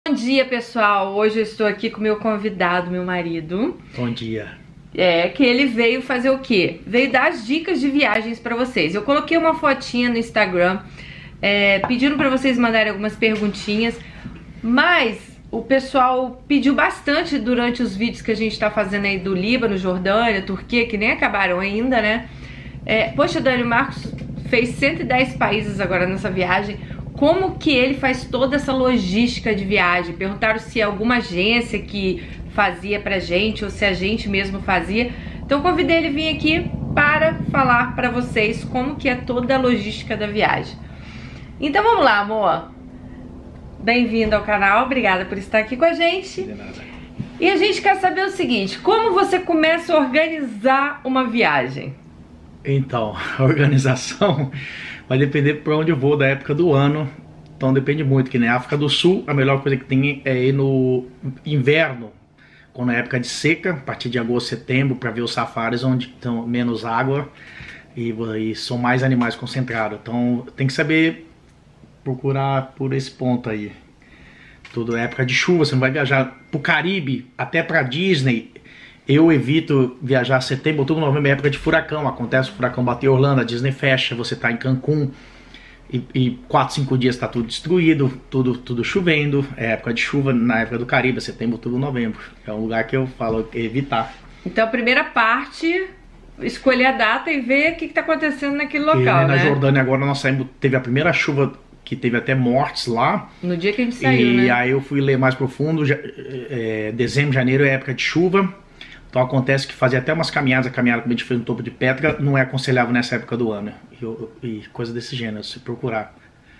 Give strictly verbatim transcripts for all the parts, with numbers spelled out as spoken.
Bom dia, pessoal. Hoje eu estou aqui com meu convidado, meu marido. Bom dia. É, que ele veio fazer o quê? Veio dar as dicas de viagens pra vocês. Eu coloquei uma fotinha no Instagram, é, pedindo pra vocês mandarem algumas perguntinhas, mas o pessoal pediu bastante durante os vídeos que a gente tá fazendo aí do Líbano, Jordânia, Turquia, que nem acabaram ainda, né? É, poxa, Dani, o Marcos fez cento e dez países agora nessa viagem. Como que ele faz toda essa logística de viagem? Perguntaram se é alguma agência que fazia pra gente ou se a gente mesmo fazia. Então eu convidei ele a vir aqui para falar pra vocês como que é toda a logística da viagem. Então vamos lá, amor. Bem-vindo ao canal, obrigada por estar aqui com a gente. De nada. E a gente quer saber o seguinte, como você começa a organizar uma viagem? Então, a organização vai depender para onde eu vou, da época do ano. Então depende muito, que na África do Sul a melhor coisa que tem é ir no inverno, quando é época de seca, a partir de agosto, setembro, para ver os safaris onde estão menos água e, e são mais animais concentrados. Então tem que saber procurar por esse ponto aí. Tudo é época de chuva, você não vai viajar para o Caribe, até para Disney. Eu evito viajar setembro, outubro, novembro, é época de furacão. Acontece o furacão bater em Orlando, a Disney fecha, você tá em Cancún e, e quatro, cinco dias tá tudo destruído, tudo, tudo chovendo. É época de chuva na época do Caribe, setembro, outubro, novembro. É um lugar que eu falo evitar. Então a primeira parte, escolher a data e ver o que, que tá acontecendo naquele local, e, né, né? Na Jordânia agora nós saímos, teve a primeira chuva que teve até mortes lá. No dia que a gente saiu, e né? aí eu fui ler mais profundo, já, é, dezembro, janeiro é época de chuva. Então acontece que fazer até umas caminhadas, a caminhada que a gente fez no topo de Petra, não é aconselhável nessa época do ano. E, e coisa desse gênero, se procurar.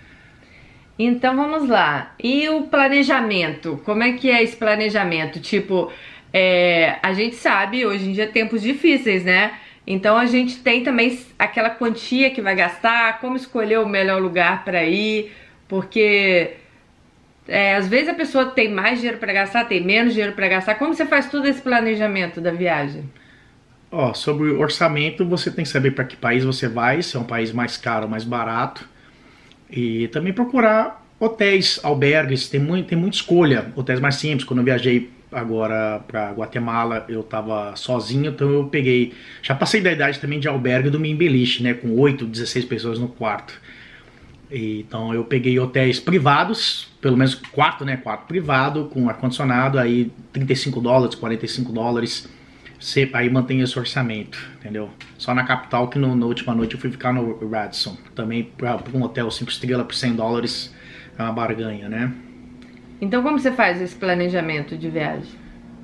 Então vamos lá. E o planejamento? Como é que é esse planejamento? Tipo, é, a gente sabe, hoje em dia, tempos difíceis, né? Então a gente tem também aquela quantia que vai gastar, como escolher o melhor lugar para ir, porque... É, às vezes a pessoa tem mais dinheiro para gastar, tem menos dinheiro para gastar. Como você faz todo esse planejamento da viagem? Ó, sobre o orçamento, você tem que saber para que país você vai, se é um país mais caro ou mais barato. E também procurar hotéis, albergues, tem, muito, tem muita escolha. Hotéis mais simples. Quando eu viajei agora para Guatemala, eu estava sozinho, então eu peguei... Já passei da idade também de albergue do Minha Beliche, né, com oito, dezesseis pessoas no quarto. Então eu peguei hotéis privados, pelo menos quarto, né? Quarto privado, com ar-condicionado, aí trinta e cinco dólares, quarenta e cinco dólares. Você, aí mantém esse orçamento, entendeu? Só na capital que no, na última noite eu fui ficar no Radisson. Também para um hotel cinco estrelas por cem dólares é uma barganha, né? Então como você faz esse planejamento de viagem?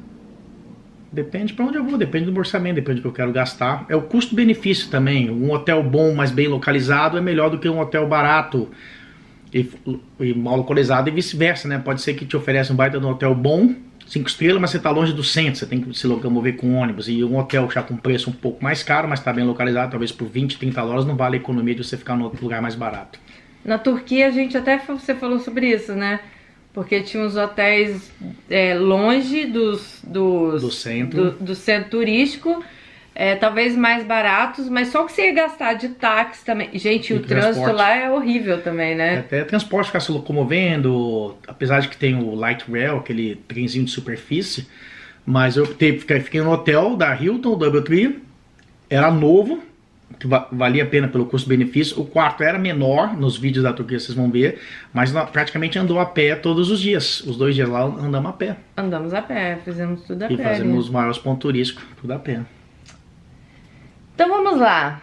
Depende para onde eu vou, depende do orçamento, depende do que eu quero gastar. É o custo-benefício também. Um hotel bom, mas bem localizado, é melhor do que um hotel barato e, e mal localizado e vice-versa, né? Pode ser que te ofereça um baita de um hotel bom, cinco estrelas, mas você está longe do centro, você tem que se locomover com ônibus. E um hotel já com preço um pouco mais caro, mas está bem localizado, talvez por vinte, trinta dólares, não vale a economia de você ficar no outro lugar mais barato. Na Turquia a gente até, você falou sobre isso, né? Porque tinha uns hotéis é, longe dos, dos, do, centro. do, do centro turístico, é, talvez mais baratos, mas só que você ia gastar de táxi também. Gente, e o transporte. Trânsito lá é horrível também, né? Até transporte, ficar se locomovendo, apesar de que tem o Light Rail, aquele trenzinho de superfície, mas eu teve, fiquei no hotel da Hilton, o Doubletree, era novo, que valia a pena pelo custo-benefício. O quarto era menor, nos vídeos da Turquia vocês vão ver, mas praticamente andou a pé todos os dias. Os dois dias lá andamos a pé. Andamos a pé, fizemos tudo a e pé. E fazemos né? os maiores pontos turísticos, tudo a pé. Então vamos lá.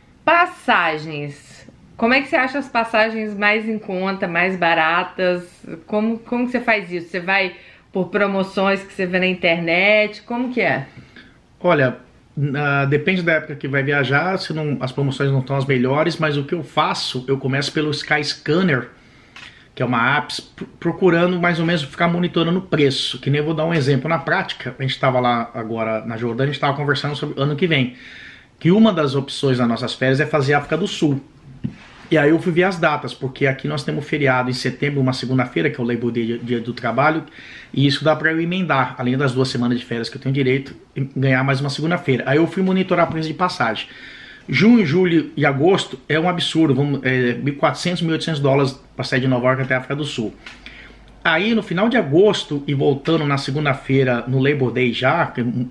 Passagens. Como é que você acha as passagens mais em conta, mais baratas? Como, como que você faz isso? Você vai por promoções que você vê na internet? Como que é? Olha... Uh, depende da época que vai viajar, se não, as promoções não estão as melhores, mas o que eu faço, eu começo pelo Skyscanner, que é uma app, procurando mais ou menos ficar monitorando o preço, que nem eu vou dar um exemplo. Na prática, a gente estava lá agora na Jordânia, a gente estava conversando sobre o ano que vem, que uma das opções das nossas férias é fazer África do Sul. E aí eu fui ver as datas, porque aqui nós temos feriado em setembro, uma segunda-feira, que é o Labor Day, dia do trabalho, e isso dá para eu emendar, além das duas semanas de férias que eu tenho direito, ganhar mais uma segunda-feira. Aí eu fui monitorar o preço de passagem. Junho, julho e agosto é um absurdo, vamos, é, mil e quatrocentos, mil e oitocentos dólares para sair de Nova York até a África do Sul. Aí no final de agosto e voltando na segunda-feira no Labor Day já,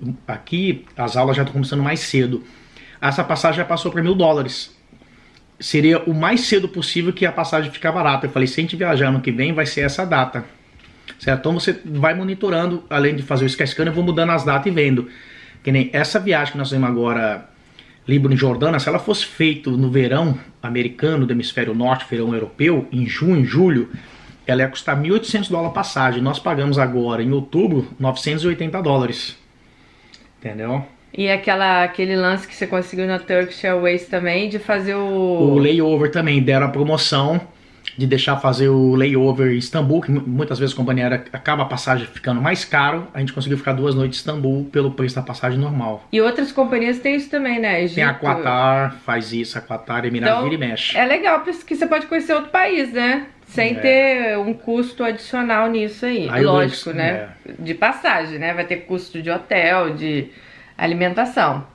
aqui as aulas já estão começando mais cedo, essa passagem já passou para mil dólares. Seria o mais cedo possível que a passagem ficar barata. Eu falei, se a gente viajar ano que vem, vai ser essa data. Certo? Então você vai monitorando, além de fazer o Skyscanner, eu vou mudando as datas e vendo. Que nem essa viagem que nós temos agora, Líbano e Jordânia, se ela fosse feita no verão americano, do hemisfério norte, verão europeu, em junho, julho, ela ia custar mil e oitocentos dólares a passagem. Nós pagamos agora, em outubro, novecentos e oitenta dólares. Entendeu? E aquela, aquele lance que você conseguiu na Turkish Airways também, de fazer o... O layover também, deram a promoção de deixar fazer o layover em Istambul, que muitas vezes a companhia aérea acaba a passagem ficando mais caro. A gente conseguiu ficar duas noites em Istambul pelo preço da passagem normal. E outras companhias têm isso também, né? Egito. Tem a Qatar, faz isso, a Qatar, Emirados, então, vira e mexe. É legal, porque você pode conhecer outro país, né? Sem é. ter um custo adicional nisso aí. aí Lógico, eu, né? É. De passagem, né? Vai ter custo de hotel, de alimentação.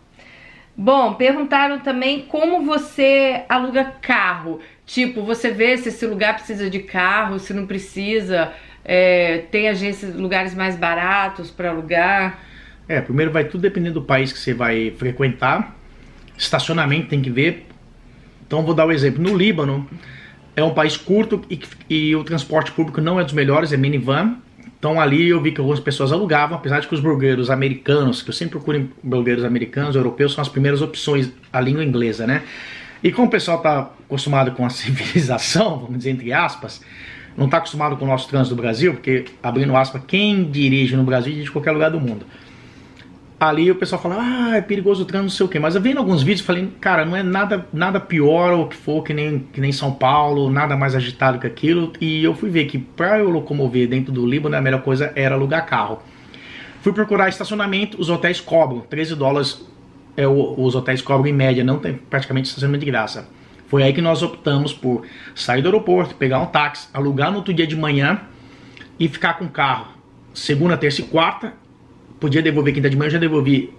Bom, perguntaram também como você aluga carro. Tipo, você vê se esse lugar precisa de carro, se não precisa. É, tem agências, lugares mais baratos para alugar. É, primeiro vai tudo dependendo do país que você vai frequentar. Estacionamento tem que ver. Então vou dar um exemplo. No Líbano é um país curto e, e o transporte público não é dos melhores, é minivan. Então ali eu vi que algumas pessoas alugavam, apesar de que os blogueiros americanos, que eu sempre procuro em blogueiros americanos, europeus, são as primeiras opções, a língua inglesa, né? E como o pessoal está acostumado com a civilização, vamos dizer entre aspas, não está acostumado com o nosso trânsito do Brasil, porque, abrindo aspas, quem dirige no Brasil dirige em qualquer lugar do mundo. Ali o pessoal fala, ah, é perigoso o trânsito, não sei o quê. Mas eu vendo alguns vídeos e falei, cara, não é nada, nada pior ou que for que nem, que nem São Paulo, nada mais agitado que aquilo. E eu fui ver que para eu locomover dentro do Líbano, a melhor coisa era alugar carro. Fui procurar estacionamento, os hotéis cobram, treze dólares é, os hotéis cobram em média, não tem praticamente estacionamento de graça. Foi aí que nós optamos por sair do aeroporto, pegar um táxi, alugar no outro dia de manhã e ficar com o carro segunda, terça e quarta. Podia devolver quinta de manhã, eu já devolvi,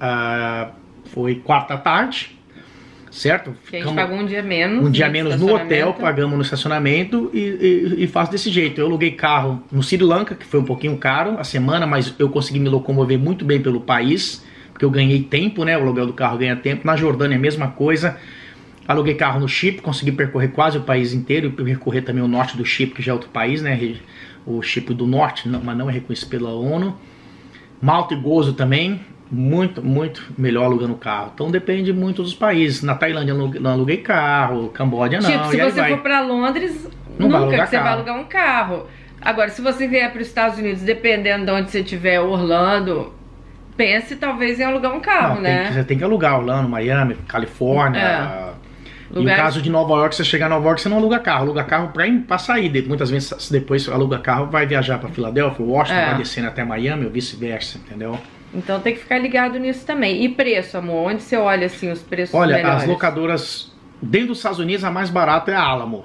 uh, foi quarta à tarde, certo? Que a gente pagou um dia menos. Um dia menos no hotel, pagamos no estacionamento e, e, e faço desse jeito. Eu aluguei carro no Sri Lanka, que foi um pouquinho caro a semana, mas eu consegui me locomover muito bem pelo país, porque eu ganhei tempo, né? O aluguel do carro ganha tempo. Na Jordânia a mesma coisa. Aluguei carro no Chipre, consegui percorrer quase o país inteiro e percorrer também o norte do Chipre, que já é outro país, né? O Chipre do Norte, não, mas não é reconhecido pela ONU. Malta e Gozo também, muito, muito melhor alugando carro. Então depende muito dos países. Na Tailândia não aluguei carro, Camboja não. Tipo, se você vai. for para Londres, não nunca vai que você carro. vai alugar um carro. Agora, se você vier para os Estados Unidos, dependendo de onde você estiver, Orlando, pense talvez em alugar um carro, não, né? Tem que, você tem que alugar Orlando, Miami, Califórnia. É. E Lugares... no caso de Nova York, você chegar em Nova York, você não aluga carro, aluga carro para sair. Muitas vezes depois você aluga carro, vai viajar para Filadélfia, Washington, é. vai descendo até Miami ou vice-versa, entendeu? Então tem que ficar ligado nisso também. E preço, amor? Onde você olha assim os preços Olha, melhores? As locadoras dentro dos Estados Unidos, a mais barata é a Alamo.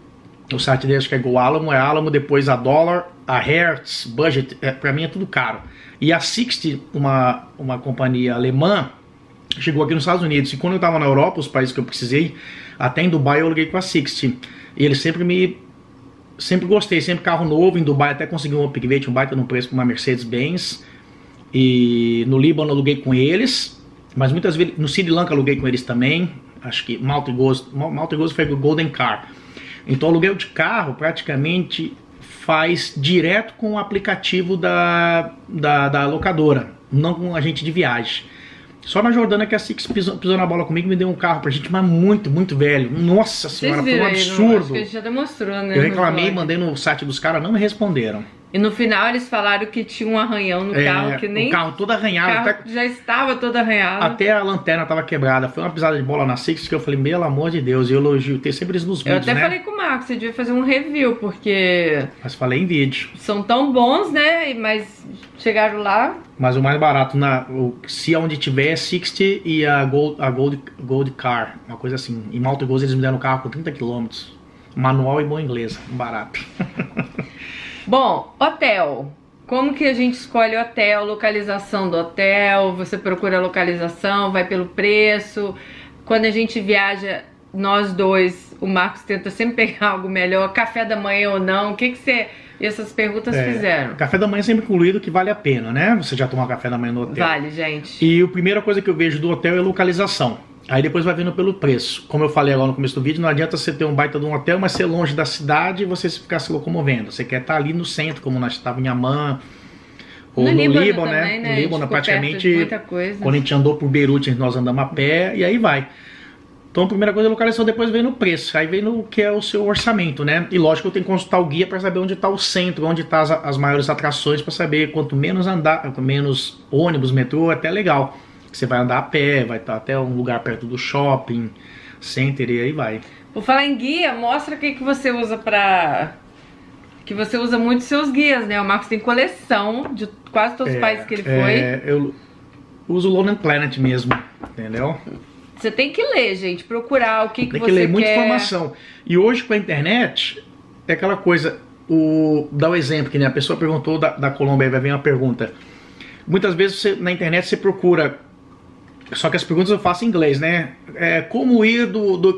O site deles que é Go Alamo, é Alamo, depois a Dollar, a Hertz, Budget, é, para mim é tudo caro. E a sixty, uma, uma companhia alemã, chegou aqui nos Estados Unidos. E quando eu estava na Europa, os países que eu precisei, até em Dubai eu aluguei com a sixty. E eles sempre me... Sempre gostei, sempre carro novo. Em Dubai até consegui um upgrade, um baita no preço para uma Mercedes-Benz. E no Líbano aluguei com eles. Mas muitas vezes... No Sri Lanka aluguei com eles também. Acho que Malta e Gozo... Malta e Gozo foi o Golden Car. Então o aluguel de carro praticamente faz direto com o aplicativo da, da, da locadora. Não com um agente de viagem. Só na Jordânia que a Six pisou, pisou na bola comigo e me deu um carro pra gente, mas muito, muito velho. Nossa senhora, foi um absurdo. Acho que a gente já demonstrou, né? Eu reclamei, mandei no site dos caras, não me responderam. E no final eles falaram que tinha um arranhão no é, carro, que nem... O carro todo arranhado. O carro até, já estava todo arranhado. Até a lanterna estava quebrada. Foi uma pisada de bola na Six que eu falei, pelo amor de Deus, eu elogio. Tem sempre isso nos vídeos, Eu até né? falei com o Marcos, você devia fazer um review, porque... Mas falei em vídeo. São tão bons, né? Mas chegaram lá... Mas o mais barato, na, o, se onde tiver é sixty e a Gold, a Gold, Gold Car, uma coisa assim. Em Malta e Gozo eles me deram um carro com trinta quilômetros. Manual e bom inglês, barato. Bom, hotel. Como que a gente escolhe o hotel, localização do hotel? Você procura a localização, vai pelo preço. Quando a gente viaja, nós dois, o Marcos tenta sempre pegar algo melhor, café da manhã ou não. O que que você e essas perguntas É, fizeram. Café da manhã sempre incluído, que vale a pena, né? Você já tomar café da manhã no hotel. Vale, gente. E a primeira coisa que eu vejo do hotel é localização. Aí depois vai vindo pelo preço. Como eu falei agora no começo do vídeo, não adianta você ter um baita de um hotel, mas ser longe da cidade e você ficar se locomovendo. Você quer estar ali no centro, como nós estávamos em Amman, ou no, no Líbano, Líbano né? Também, né? No Líbano, praticamente, muita coisa. Quando a gente andou por Beirute, nós andamos a pé e aí vai. Então a primeira coisa é a localização, depois vem no preço, aí vem no que é o seu orçamento, né? E lógico, eu tenho que consultar o guia para saber onde está o centro, onde estão as, as maiores atrações, para saber quanto menos andar, quanto menos ônibus, metrô, é até legal. Você vai andar a pé, vai estar até um lugar perto do shopping, center e aí vai. Por falar em guia, mostra o que, que você usa pra... Que você usa muito seus guias, né? O Marcos tem coleção de quase todos os É, países que ele é, foi. Eu uso o Lonely Planet mesmo, entendeu? Você tem que ler, gente, procurar o que, que Tem você que ler quer. muita informação. E hoje com a internet, é aquela coisa, o, dá o um exemplo, que nem a pessoa perguntou da, da Colômbia, aí vai vir uma pergunta. Muitas vezes você, na internet você procura, só que as perguntas eu faço em inglês, né? É, como ir do, do,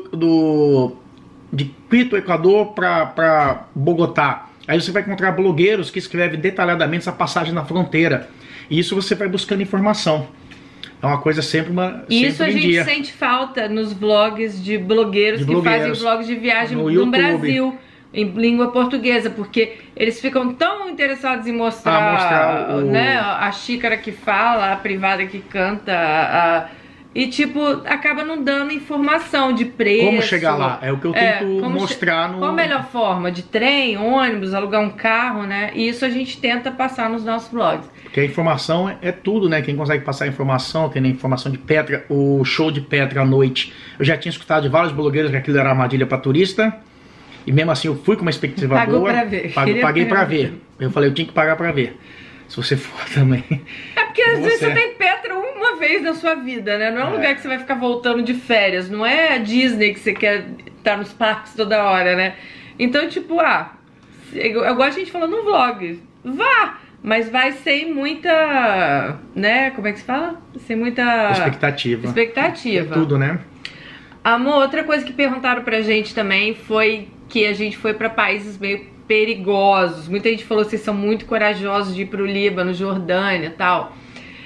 do de Quito, Equador, para Bogotá? Aí você vai encontrar blogueiros que escrevem detalhadamente essa passagem na fronteira. E isso você vai buscando informação. É uma coisa sempre uma E isso a gente dia. sente falta nos vlogs de blogueiros, de que blogueiros. fazem vlogs de viagem no, no, YouTube. Brasil, em língua portuguesa, porque eles ficam tão interessados em mostrar, Ah, mostrar o... né, a xícara que fala, a privada que canta, a... e tipo, acaba não dando informação de preço. Como chegar lá? É o que eu tento é, mostrar no... Qual a melhor forma? De trem, ônibus, alugar um carro, né? E isso a gente tenta passar nos nossos vlogs. Porque a informação é, é tudo, né? Quem consegue passar a informação, tem a informação de Petra, o show de Petra à noite. Eu já tinha escutado de vários blogueiros que aquilo era armadilha para turista. E mesmo assim eu fui com uma expectativa Pagou boa. pra ver. Pago, paguei para ver. Eu falei, eu tinha que pagar para ver. Se você for também. É porque às você... vezes você tem Petra uma vez na sua vida, né? Não é um é. lugar que você vai ficar voltando de férias. Não é a Disney que você quer estar nos parques toda hora, né? Então, tipo, ah, igual a gente falou no vlog, vá! Mas vai sem muita, né? Como é que se fala? Sem muita... Expectativa. Expectativa. É tudo, né? Amor, outra coisa que perguntaram pra gente também foi que a gente foi pra países meio perigosos. Muita gente falou que vocês são muito corajosos de ir pro Líbano, Jordânia e tal.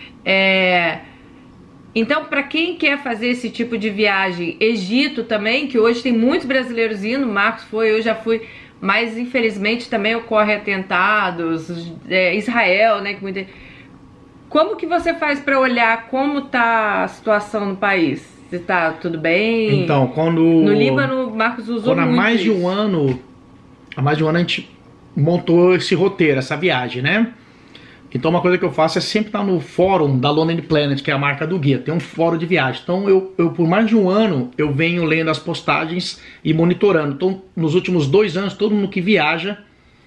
É... Então, pra quem quer fazer esse tipo de viagem, Egito também, que hoje tem muitos brasileiros indo, Marcos foi, eu já fui... Mas infelizmente também ocorre atentados, é, Israel, né? Que muita... Como que você faz para olhar como tá a situação no país? Se tá tudo bem? Então, quando... No Líbano, Marcos usou quando há muito mais isso. de um ano, há mais de um ano a gente montou esse roteiro, essa viagem, né? Então uma coisa que eu faço é sempre estar no fórum da Lonely Planet, que é a marca do guia. Tem um fórum de viagem. Então eu, eu por mais de um ano, eu venho lendo as postagens e monitorando. Então nos últimos dois anos, todo mundo que viaja,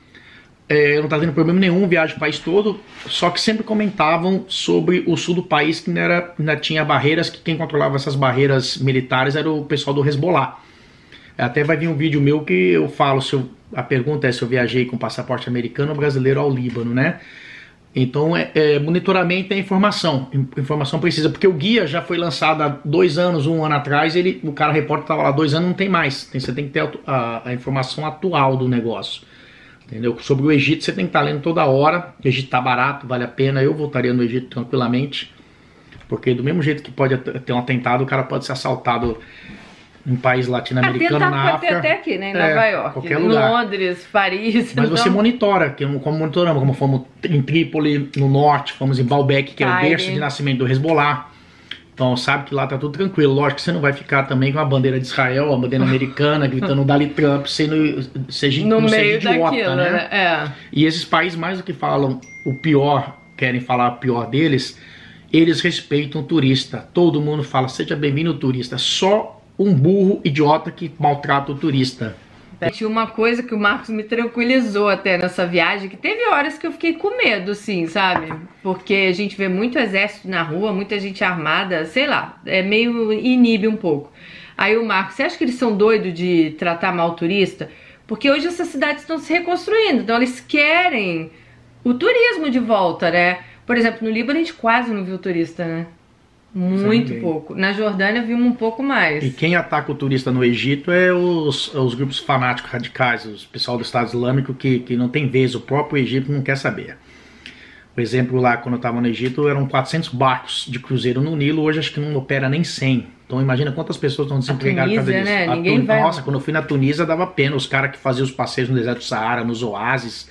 é, não está tendo problema nenhum, viaja o país todo, só que sempre comentavam sobre o sul do país, que ainda, era, ainda tinha barreiras, que quem controlava essas barreiras militares era o pessoal do Hezbollah. Até vai vir um vídeo meu que eu falo, se eu, a pergunta é se eu viajei com passaporte americano ou brasileiro ao Líbano, né? Então, é, é, monitoramento é informação, informação precisa, porque o guia já foi lançado há dois anos, um ano atrás, ele, o cara repórter estava lá dois anos, não tem mais, tem, você tem que ter a, a, a informação atual do negócio, entendeu? Sobre o Egito você tem que estar lendo toda hora, o Egito está barato, vale a pena, eu voltaria no Egito tranquilamente, porque do mesmo jeito que pode ter um atentado, o cara pode ser assaltado em país latino-americano, na África, até aqui, né? Em é, Nova York, qualquer lugar. Londres, Paris. Mas então... você monitora, como monitoramos, como fomos em Trípoli, no norte, fomos em Baalbek, que é o berço de nascimento do Hezbollah. Então sabe que lá tá tudo tranquilo. Lógico que você não vai ficar também com a bandeira de Israel, a bandeira americana, gritando Dali Trump, sendo, seja, no não meio seja idiota, daquilo, né? né? É. E esses países, mais do que falam o pior, querem falar o pior deles, eles respeitam o turista. Todo mundo fala, seja bem-vindo turista. Só um burro idiota que maltrata o turista. Tinha uma coisa que o Marcos me tranquilizou até nessa viagem, que teve horas que eu fiquei com medo, sim, sabe? Porque a gente vê muito exército na rua, muita gente armada, sei lá, é meio inibe um pouco. Aí o Marcos, você acha que eles são doidos de tratar mal o turista? Porque hoje essas cidades estão se reconstruindo, então eles querem o turismo de volta, né? Por exemplo, no Líbano a gente quase não viu turista, né? Muito pouco. Na Jordânia vimos um pouco mais. E quem ataca o turista no Egito é os, os grupos fanáticos radicais, os pessoal do Estado Islâmico que, que não tem vez, o próprio Egito não quer saber. Por exemplo, lá quando eu estava no Egito eram quatrocentos barcos de cruzeiro no Nilo, hoje acho que não opera nem cem. Então imagina quantas pessoas estão desempregadas por causa disso. Né? Ninguém tu... vai... Nossa, quando eu fui na Tunísia dava pena, os caras que faziam os passeios no deserto do Saara, nos oásis,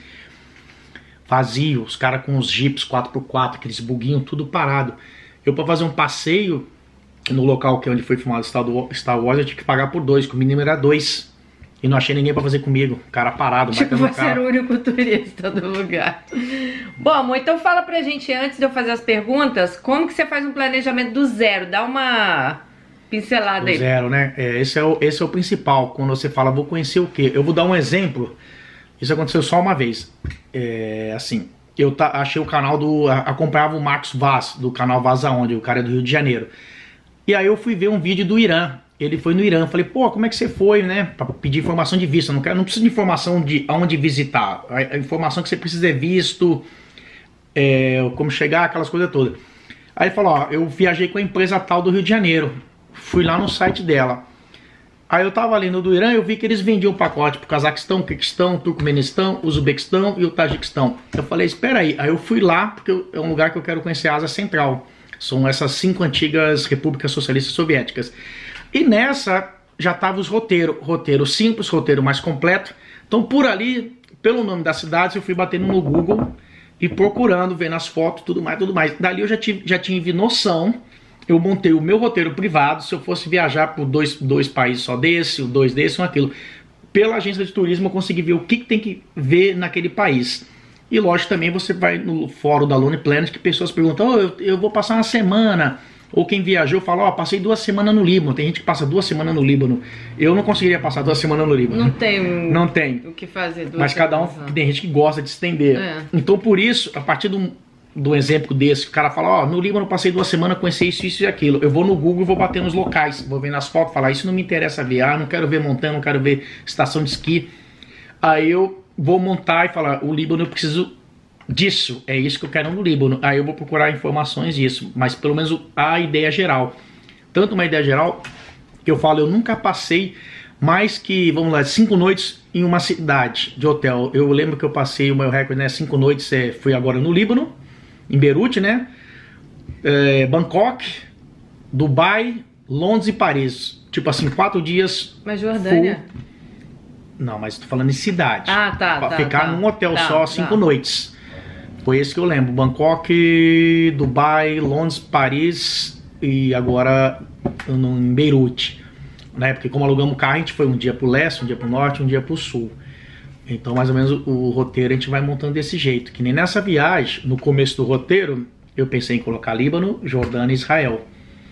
faziam, os caras com os jipes quatro por quatro, aqueles buguinhos, tudo parado. Eu para fazer um passeio no local que é onde foi filmado Star Wars, eu tinha que pagar por dois, que o mínimo era dois. E não achei ninguém pra fazer comigo. Cara parado, tipo, batendo no você era o único turista do lugar. Bom, amor, então fala pra gente, antes de eu fazer as perguntas, como que você faz um planejamento do zero? Dá uma pincelada do aí. Zero, né? É, esse, é o, esse é o principal. Quando você fala, vou conhecer o quê? Eu vou dar um exemplo. Isso aconteceu só uma vez. É, assim, eu tá, achei o canal do... Acompanhava o Marcos Vaz, do canal Vaz Aonde, o cara é do Rio de Janeiro. E aí eu fui ver um vídeo do Irã. Ele foi no Irã, falei, pô, como é que você foi, né? Pra pedir informação de visto. Eu não, quero, não preciso de informação de aonde visitar. A, a informação que você precisa é visto, é, como chegar, aquelas coisas todas. Aí ele falou, ó, eu viajei com a empresa tal do Rio de Janeiro. Fui lá no site dela. Aí eu tava ali no do Irã, eu vi que eles vendiam um pacote pro Cazaquistão, Quirguistão, Turcomenistão, Uzbequistão e o Tajiquistão. Eu falei, espera aí. Aí eu fui lá, porque eu, é um lugar que eu quero conhecer a Ásia Central. São essas cinco antigas repúblicas socialistas soviéticas. E nessa já tava os roteiros, roteiro simples, roteiro mais completo. Então por ali, pelo nome das cidades, eu fui batendo no Google e procurando, vendo as fotos, tudo mais, tudo mais. Dali eu já tive, já tive noção, eu montei o meu roteiro privado, se eu fosse viajar por dois, dois países só desse, dois desse, um aquilo. Pela agência de turismo eu consegui ver o que, que tem que ver naquele país. E lógico também você vai no fórum da Lone Planet que pessoas perguntam, oh, eu, eu vou passar uma semana... Ou quem viajou fala, ó, oh, passei duas semanas no Líbano. Tem gente que passa duas semanas no Líbano. Eu não conseguiria passar duas semanas no Líbano. Não tem, um... não tem. o que fazer. Duas Mas cada um, semanas. tem gente que gosta de estender. É. Então por isso, a partir do, do exemplo desse, o cara fala, ó, oh, no Líbano passei duas semanas, conheci isso, isso e aquilo. Eu vou no Google e vou bater nos locais. Vou ver nas fotos, falar, isso não me interessa ver. Ah, não quero ver montanha, não quero ver estação de esqui. Aí eu vou montar e falar, o Líbano eu preciso... disso, é isso que eu quero no Líbano. Aí eu vou procurar informações disso, mas pelo menos a ideia geral. Tanto uma ideia geral que eu falo, eu nunca passei mais que, vamos lá, cinco noites em uma cidade de hotel. Eu lembro que eu passei o meu recorde, né, cinco noites, é, fui agora no Líbano, em Beirute, né, é, Bangkok, Dubai, Londres e Paris. Tipo assim, quatro dias. Mas Jordânia? Full... Não, mas tô falando em cidade. Ah, tá, pra tá. ficar tá, num hotel tá, só, tá. cinco noites. Foi esse que eu lembro, Bangkok, Dubai, Londres, Paris e agora no, em Beirute, né? Porque como alugamos o carro, a gente foi um dia pro leste, um dia pro norte, um dia pro sul. Então mais ou menos o, o roteiro a gente vai montando desse jeito, que nem nessa viagem, no começo do roteiro, eu pensei em colocar Líbano, Jordânia e Israel.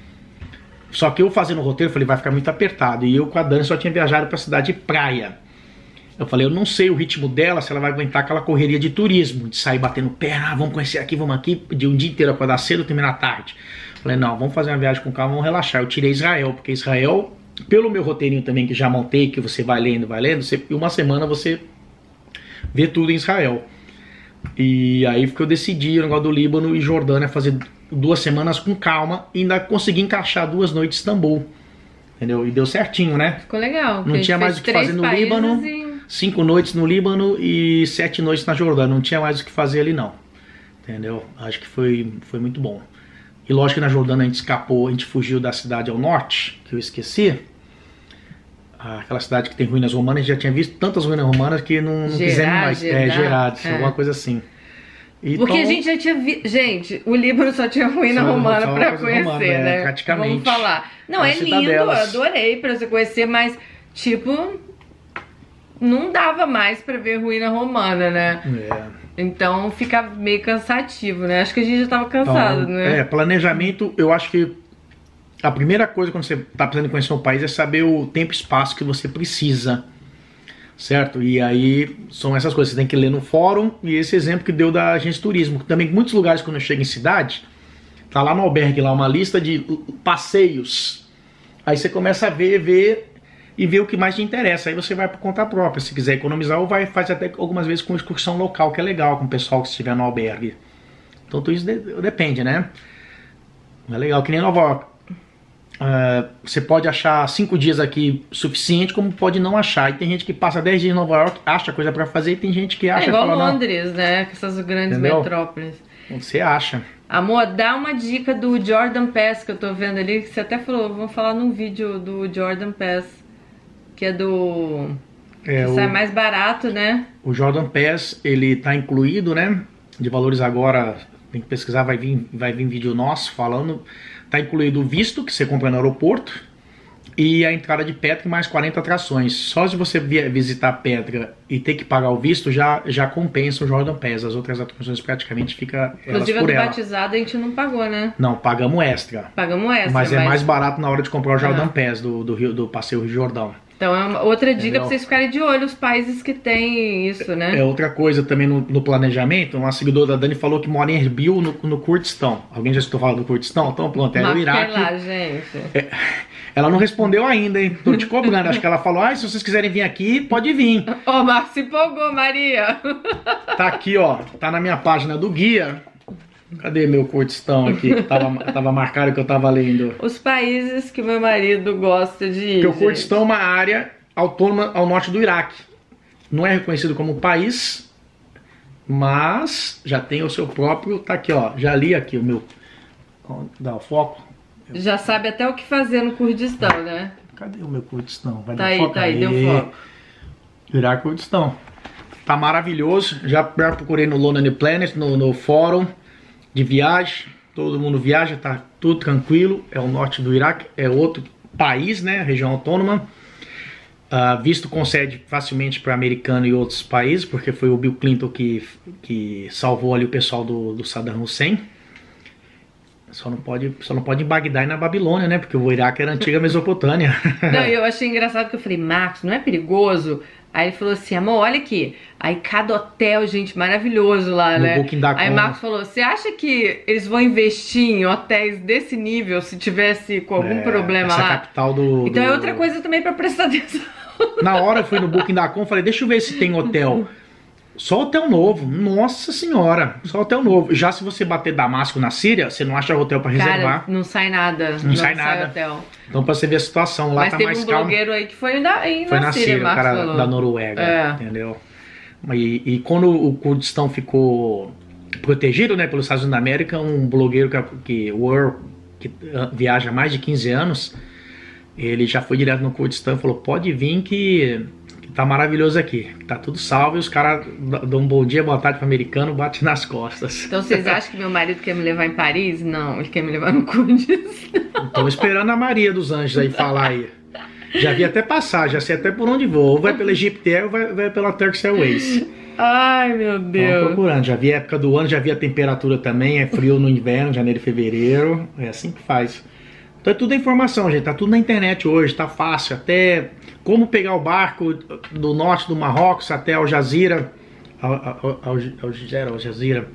Só que eu fazendo o roteiro, eu falei, vai ficar muito apertado, e eu com a Dani só tinha viajado pra cidade de praia. Eu falei, eu não sei o ritmo dela, se ela vai aguentar aquela correria de turismo, de sair batendo pé, ah, vamos conhecer aqui, vamos aqui, de um dia inteiro acordar cedo, terminar tarde. Eu falei, não, vamos fazer uma viagem com calma, vamos relaxar. Eu tirei Israel, porque Israel, pelo meu roteirinho também, que já montei, que você vai lendo, vai lendo, você, uma semana você vê tudo em Israel. E aí que eu decidi, o negócio do Líbano e Jordânia, fazer duas semanas com calma, e ainda consegui encaixar duas noites em Istambul. Entendeu? E deu certinho, né? Ficou legal. Não tinha mais o que fazer no Líbano. E... Cinco noites no Líbano e sete noites na Jordânia. Não tinha mais o que fazer ali, não. Entendeu? Acho que foi, foi muito bom. E lógico que na Jordânia a gente escapou, a gente fugiu da cidade ao norte, que eu esqueci. Aquela cidade que tem ruínas romanas, a gente já tinha visto tantas ruínas romanas que não, não quisemos mais. É, Gerard, é. Alguma coisa assim. Então, porque a gente já tinha visto. Gente, o Líbano só tinha ruína só, romana só pra conhecer, romana, né? É, praticamente. Vamos falar. Não, é lindo, eu adorei pra você conhecer, mas, tipo, não dava mais pra ver ruína romana, né? É. Então fica meio cansativo, né? Acho que a gente já tava cansado, então, né? É, planejamento, eu acho que a primeira coisa quando você tá precisando conhecer um país é saber o tempo e espaço que você precisa. Certo? E aí são essas coisas, você tem que ler no fórum, e esse exemplo que deu da agência de turismo. Também em muitos lugares quando eu chego em cidade, tá lá no albergue lá uma lista de passeios. Aí você começa a ver, ver e ver o que mais te interessa. Aí você vai por conta própria, se quiser economizar, ou vai faz até algumas vezes com excursão local, que é legal, com o pessoal que estiver no albergue. Então tudo isso de, depende, né? É legal, que nem Nova York. Uh, você pode achar cinco dias aqui suficiente, como pode não achar. E tem gente que passa dez dias em Nova York, acha coisa pra fazer, e tem gente que acha... É igual fala, Londres, né? Com essas grandes Entendeu? metrópoles. Você acha. Amor, dá uma dica do Jordan Pass que eu tô vendo ali, que você até falou, vamos falar num vídeo do Jordan Pass, que é do... É, que o, sai mais barato, né? O Jordan Pass, ele tá incluído, né? De valores agora, tem que pesquisar, vai vir, vai vir vídeo nosso falando... Tá incluído o visto que você compra no aeroporto e a entrada de Petra e mais quarenta atrações. Só se você visitar Petra e ter que pagar o visto, já, já compensa o Jordan Pass. As outras atrações praticamente fica Inclusive elas por a do ela. batizado a gente não pagou, né? Não, pagamos extra. Pagamos extra. Mas é mas... mais barato na hora de comprar o Jordan Ah. Pass do, do, Rio, do Passeio Rio Jordão. Então é uma outra dica Entendeu? pra vocês ficarem de olho, os países que tem isso, né? É outra coisa também no, no planejamento. Uma seguidora da Dani falou que mora em Erbil, no, no Kurdistão. Alguém já escutou falar do Kurdistão? Então pronto, é o Marquei Iraque. lá, gente. É, ela não respondeu ainda, hein? Tô te cobrando. Acho que ela falou, ah, se vocês quiserem vir aqui, pode vir. Ó, o Marcos se empolgou, Maria. Tá aqui, ó. Tá na minha página do guia. Cadê meu Kurdistão aqui? Que tava, tava marcado que eu tava lendo. Os países que meu marido gosta de ir. Porque o gente. Kurdistão é uma área autônoma ao norte do Iraque. Não é reconhecido como país, mas já tem o seu próprio... Tá aqui, ó. Já li aqui o meu... Dá o foco. Já sabe até o que fazer no Kurdistão, né? Cadê o meu Kurdistão? Vai Tá dar aí, foco tá aí, deu foco. Iraque, Kurdistão. Tá maravilhoso. Já, já procurei no Lonely Planet, no, no fórum de viagem. Todo mundo viaja, tá tudo tranquilo. É o norte do Iraque, é outro país, né? Região autônoma. Uh, visto concede facilmente para americano e outros países, porque foi o Bill Clinton que, que salvou ali o pessoal do, do Saddam Hussein. Só não pode, só não pode em Bagdá e na Babilônia, né? Porque o Iraque era a antiga Mesopotâmia. Não, eu achei engraçado que eu falei, Marcos, não é perigoso? Aí ele falou assim, amor, olha aqui. Aí cada hotel, gente, maravilhoso lá, No né? Booking dot com. Aí Marcos falou, você acha que eles vão investir em hotéis desse nível se tivesse com algum É, problema essa lá? capital do, Então do... é outra coisa também pra prestar atenção. Na hora eu fui no Booking dot com, falei, deixa eu ver se tem hotel. Só hotel novo, nossa senhora, só hotel novo. Já se você bater Damasco na Síria, você não acha hotel pra reservar. Cara, não sai nada. Não, não sai nada. Hotel. Então pra você ver a situação, lá Mas tá teve mais um calmo. blogueiro aí que foi na, aí Foi na, na Síria, Síria, o Marcos cara falou. da Noruega, É. entendeu? E, e quando o Kurdistão ficou protegido, né, pelos Estados Unidos da América, um blogueiro que, que, World, que viaja há mais de quinze anos, ele já foi direto no Kurdistão e falou, pode vir que, que tá maravilhoso aqui, tá tudo salvo, e os caras dão um bom dia, boa tarde pro americano, bate nas costas. Então vocês acham que meu marido quer me levar em Paris? Não, ele quer me levar no Kurdistão. Tô esperando a Maria dos Anjos aí falar aí. Já vi até passar, já sei até por onde vou. Ou vai pela Egypt Air ou vai, vai pela Turkish Airways. Ai, meu Tô Deus. procurando, já vi a época do ano, já vi a temperatura também, é frio no inverno, janeiro e fevereiro, é assim que faz. Então é tudo informação, gente, tá tudo na internet hoje, tá fácil, até como pegar o barco do norte do Marrocos até Al Jazeera, Al, Al, Al, Al, Al Jazeera,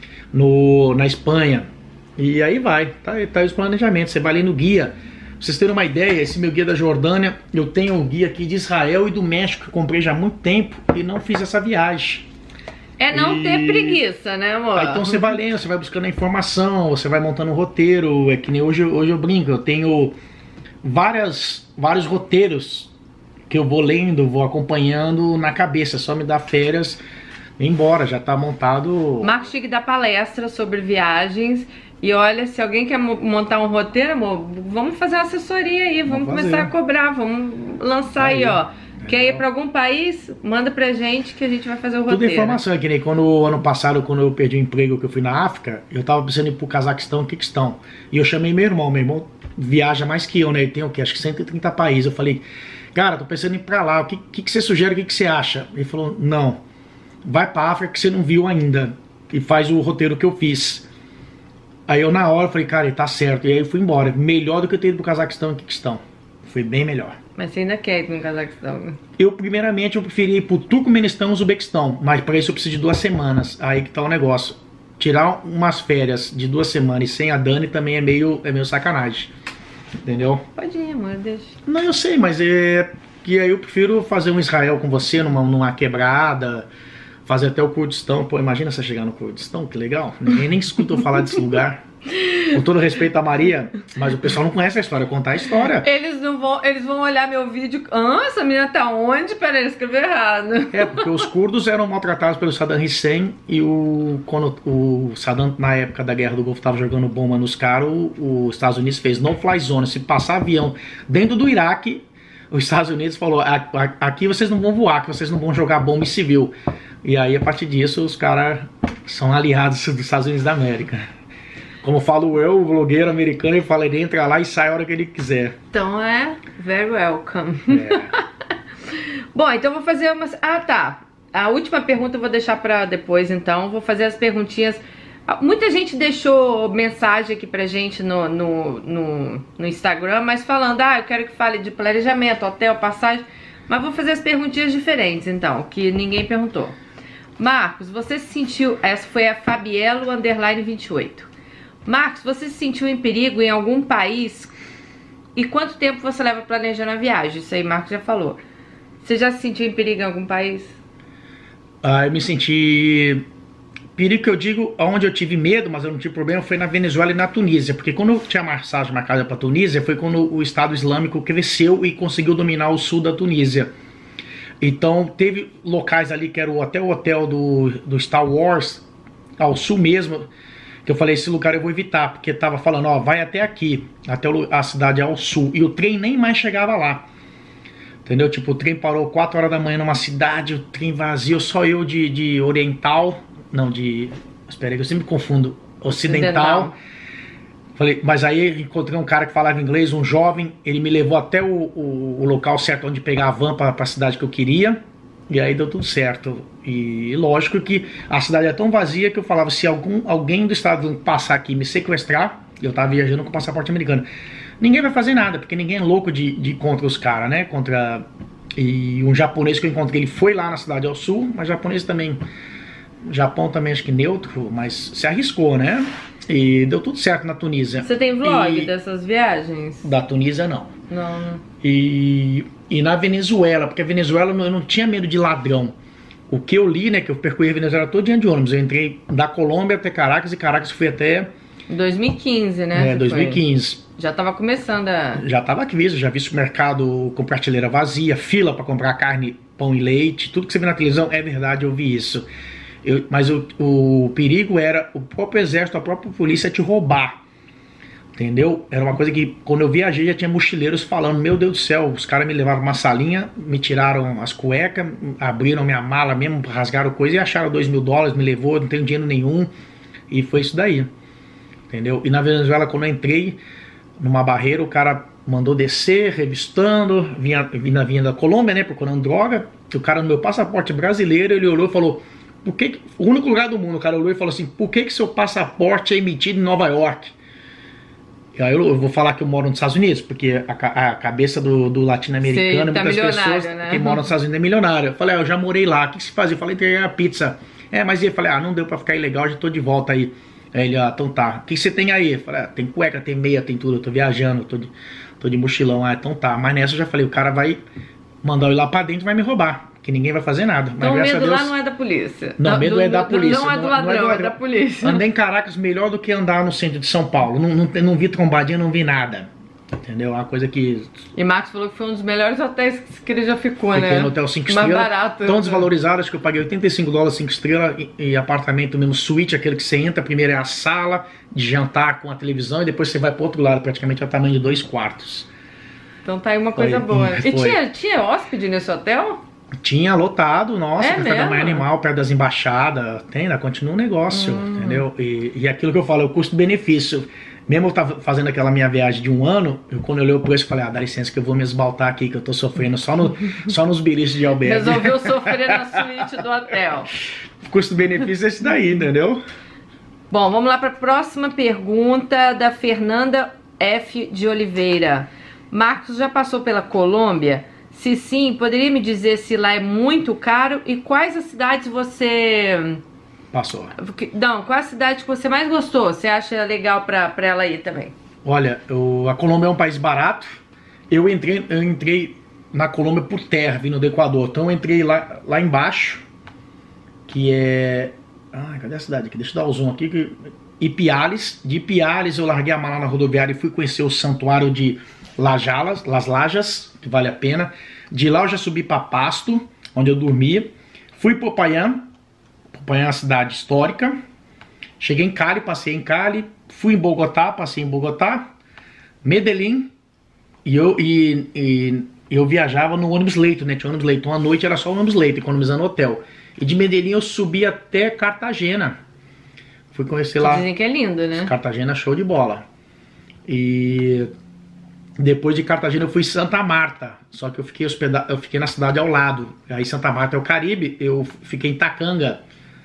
no, na Espanha, e aí vai, tá, tá aí os planejamentos, você vai ali no guia. Pra vocês terem uma ideia, esse meu guia da Jordânia, eu tenho um guia aqui de Israel e do México que eu comprei já há muito tempo e não fiz essa viagem. É não E- ter preguiça, né, amor? Aí, então você vai lendo, você vai buscando a informação, você vai montando um roteiro. É que nem hoje, hoje eu brinco, eu tenho várias, vários roteiros que eu vou lendo, vou acompanhando na cabeça, só me dá férias e ir embora, já tá montado. Marcos tinha que dar palestra sobre viagens. E olha, se alguém quer mo- montar um roteiro, amor, vamos fazer uma assessoria aí, vamos, Vamos fazer. começar a cobrar, vamos lançar aí, Aí, ó. Quer ir legal. pra algum país? Manda pra gente que a gente vai fazer o Tudo roteiro. informação, é que nem quando ano passado, quando eu perdi o emprego que eu fui na África, eu tava pensando em ir pro Cazaquistão e Quirguistão. E eu chamei meu irmão, meu irmão viaja mais que eu, né? Ele tem o quê? Acho que cento e trinta países. Eu falei, cara, tô pensando em ir pra lá, o que, que, que você sugere, o que, que você acha? Ele falou, não, vai pra África que você não viu ainda. E faz o roteiro que eu fiz. Aí eu na hora falei, cara, ele tá certo. E aí eu fui embora. Melhor do que eu ter ido pro Cazaquistão e Quirguistão. Foi bem melhor. Mas você ainda quer ir no Cazaquistão? Eu, primeiramente, eu preferi ir pro Turcomenistão e Uzbequistão, mas para isso eu preciso de duas semanas. Aí que tá o negócio. Tirar umas férias de duas semanas sem a Dani também é meio, é meio sacanagem. Entendeu? Pode ir, amor, deixa. Não, eu sei, mas é que aí eu prefiro fazer um Israel com você numa, numa quebrada, fazer até o Kurdistão. Pô, imagina você chegar no Kurdistão, que legal. Ninguém nem escutou falar desse lugar. Com todo respeito a Maria, mas o pessoal não conhece a história, contar a história. Eles não vão, eles vão olhar meu vídeo. Ah, essa menina tá onde? Peraí, eu escrevi errado. É, porque os curdos eram maltratados pelo Saddam Hussein e o, quando o Saddam, na época da Guerra do Golfo, estava jogando bomba nos caras, os Estados Unidos fez no-fly zone. Se passar avião dentro do Iraque, os Estados Unidos falou, aqui vocês não vão voar, que vocês não vão jogar bomba em civil. E aí, a partir disso, os caras são aliados dos Estados Unidos da América. Como falo eu, o blogueiro americano, ele fala, ele entra lá e sai a hora que ele quiser. Então é very welcome. É. Bom, então eu vou fazer umas... Ah, tá. A última pergunta eu vou deixar pra depois, então. Vou fazer as perguntinhas. Muita gente deixou mensagem aqui pra gente no, no, no, no Instagram, mas falando, ah, eu quero que fale de planejamento, hotel, passagem. Mas vou fazer as perguntinhas diferentes, então, que ninguém perguntou. Marcos, você se sentiu... Essa foi a Fabielo Underline vinte e oito. Marcos, você se sentiu em perigo em algum país? E quanto tempo você leva planejando a viagem? Isso aí, Marcos já falou. Você já se sentiu em perigo em algum país? Ah, eu me senti... Perigo que eu digo, onde eu tive medo, mas eu não tive problema, foi na Venezuela e na Tunísia. Porque quando eu tinha passagem marcada para a Tunísia, foi quando o Estado Islâmico cresceu e conseguiu dominar o sul da Tunísia. Então, teve locais ali, que era até o hotel do, do Star Wars, ao sul mesmo, que eu falei, esse lugar eu vou evitar, porque tava falando, ó, vai até aqui, até a cidade ao sul, e o trem nem mais chegava lá, entendeu? Tipo, o trem parou quatro horas da manhã numa cidade, o trem vazio, só eu de, de oriental, não, de, espera aí, eu sempre confundo, ocidental. ocidental. Falei, mas aí encontrei um cara que falava inglês, um jovem, ele me levou até o, o, o local certo onde pegar a van para a cidade que eu queria, e aí deu tudo certo. E lógico que a cidade é tão vazia que eu falava, se algum, alguém do estado passar aqui e me sequestrar, eu tava viajando com passaporte americano, ninguém vai fazer nada, porque ninguém é louco de, de contra os caras, né? Contra... E um japonês que eu encontrei, ele foi lá na cidade ao sul, mas japonês também, Japão também acho que neutro, mas se arriscou, né? E deu tudo certo na Tunísia. Você tem vlog e... dessas viagens? Da Tunísia não. Não, não. E, e na Venezuela, porque a Venezuela eu não tinha medo de ladrão. O que eu li, né, que eu percorri a Venezuela todo dia de ônibus. Eu entrei da Colômbia até Caracas e Caracas fui até... dois mil e quinze, né? É, dois mil e quinze. Foi? Já tava começando a... Já tava aqui, já vi supermercado com prateleira vazia, fila para comprar carne, pão e leite. Tudo que você vê na televisão é verdade, eu vi isso. Eu, mas o, o perigo era o próprio exército, a própria polícia te roubar. Entendeu? Era uma coisa que quando eu viajei já tinha mochileiros falando, meu Deus do céu, os caras me levaram uma salinha, me tiraram as cuecas, abriram minha mala mesmo, rasgaram coisa e acharam dois mil dólares, me levou, não tenho dinheiro nenhum. E foi isso daí. Entendeu? E na Venezuela, quando eu entrei numa barreira, o cara mandou descer, revistando, vinha, vinha, vinha da Colômbia, né, procurando droga. O cara no meu passaporte brasileiro, ele olhou e falou, por que, que o único lugar do mundo, o cara olhou e falou assim, por que que seu passaporte é emitido em Nova York? E aí eu vou falar que eu moro nos Estados Unidos, porque a, a cabeça do, do latino-americano, tá muitas pessoas né? que moram nos Estados Unidos é milionária. Eu falei, ah, eu já morei lá, o que, que se fazia? Eu falei, entreguei a pizza. É, mas eu falei, ah, não deu pra ficar ilegal, já tô de volta aí. Aí ele, ah, então tá, o que você tem aí? Eu falei, ah, tem cueca, tem meia, tem tudo, eu tô viajando, tô de, tô de mochilão. Ah, então tá, mas nessa eu já falei, o cara vai mandar eu ir lá pra dentro e vai me roubar, que ninguém vai fazer nada. Então mas o medo Deus... lá não é da polícia. Não, não medo do, é da do, polícia. Não é do ladrão, não, não é, do ladrão. É da polícia. Andei em Caracas melhor do que andar no centro de São Paulo, não, não, não vi trombadinha, não vi nada. Entendeu? Uma coisa que... E Marcos falou que foi um dos melhores hotéis que ele já ficou, Fiquei né? Fiquei no hotel cinco estrelas. Mais barato. Tão desvalorizado, acho que eu paguei oitenta e cinco dólares cinco estrelas e, e apartamento mesmo, suíte, aquele que você entra, primeiro é a sala de jantar com a televisão e depois você vai pro outro lado, praticamente é o tamanho de dois quartos. Então tá aí uma coisa foi, boa. foi. E tinha, tinha hóspede nesse hotel? Tinha lotado, nossa, é café mesmo? da manhã animal, perto das embaixadas, tem, ainda continua um negócio, hum. entendeu? E, e aquilo que eu falo, é o custo-benefício. Mesmo eu tava fazendo aquela minha viagem de um ano, eu, quando eu olhei o preço, eu falei, ah, dá licença que eu vou me esbaltar aqui, que eu tô sofrendo só, no, só nos beliches de albergue. Resolveu sofrer na suíte do hotel. Custo-benefício é esse daí, entendeu? Bom, vamos lá para a próxima pergunta da Fernanda F. de Oliveira. Marcos já passou pela Colômbia? Se sim, poderia me dizer se lá é muito caro e quais as cidades você... Passou. Não, qual a cidade que você mais gostou? Você acha legal pra, pra ela ir também? Olha, eu, a Colômbia é um país barato. Eu entrei, eu entrei na Colômbia por terra, vindo do Equador. Então eu entrei lá, lá embaixo. que é... Ai, cadê a cidade aqui? Deixa eu dar o zoom aqui. Que... Ipiales. De Ipiales eu larguei a mala na rodoviária e fui conhecer o santuário de Lajalas, Las Lajas, que vale a pena. De lá eu já subi para Pasto, onde eu dormi. Fui para Popayán. Popayán é uma cidade histórica. Cheguei em Cali, passei em Cali. Fui em Bogotá, passei em Bogotá. Medellín. E eu, e, e, eu viajava no ônibus leito, né? Tinha ônibus leito. Uma noite era só ônibus leito, economizando hotel. E de Medellín eu subi até Cartagena. Fui conhecer lá. Dizem que é lindo, né? Cartagena, show de bola. E depois de Cartagena eu fui em Santa Marta. Só que eu fiquei hospedado, eu fiquei na cidade ao lado. Aí Santa Marta é o Caribe, eu fiquei em Tacanga.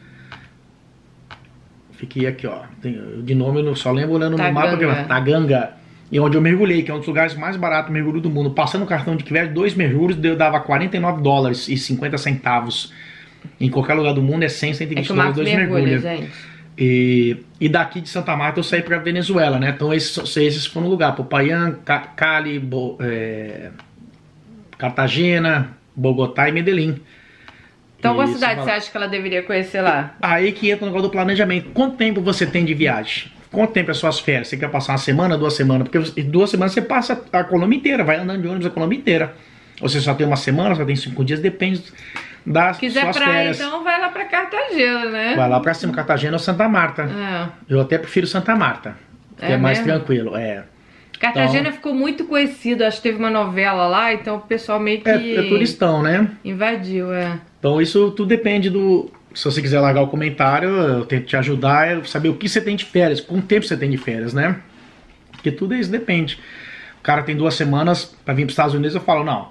Fiquei aqui, ó. Tem, de nome eu só lembro olhando no mapa, que é Taganga. E onde eu mergulhei, que é um dos lugares mais baratos de mergulho do mundo. Passando o cartão de crédito, dois mergulhos, eu dava quarenta e nove dólares e cinquenta centavos. Em qualquer lugar do mundo é cem, cento e vinte dólares, dois mergulhos. E, e daqui de Santa Marta eu saí para Venezuela, né? Então esses, esses foram no lugar. Popayán, Cali, Bo, é, Cartagena, Bogotá e Medellín. Então, qual cidade você acha que ela deveria conhecer lá? Aí que entra o negócio do planejamento. Quanto tempo você tem de viagem? Quanto tempo é suas férias? Você quer passar uma semana, duas semanas? Porque duas semanas você passa a Colômbia inteira, vai andando de ônibus a Colômbia inteira. Ou você só tem uma semana, só tem cinco dias, depende das quiser suas praia, férias. Então vai lá pra Cartagena, né? Vai lá pra cima, Cartagena ou Santa Marta. É. Eu até prefiro Santa Marta, que é, é mais tranquilo. É. Cartagena então, ficou muito conhecido, acho que teve uma novela lá, então o pessoal meio que... É, é turistão, né? Invadiu, é. Então isso tudo depende do... Se você quiser largar o comentário, eu tento te ajudar a saber o que você tem de férias, quanto tempo você tem de férias, né? Porque tudo isso depende. O cara tem duas semanas para vir para os Estados Unidos, eu falo, não,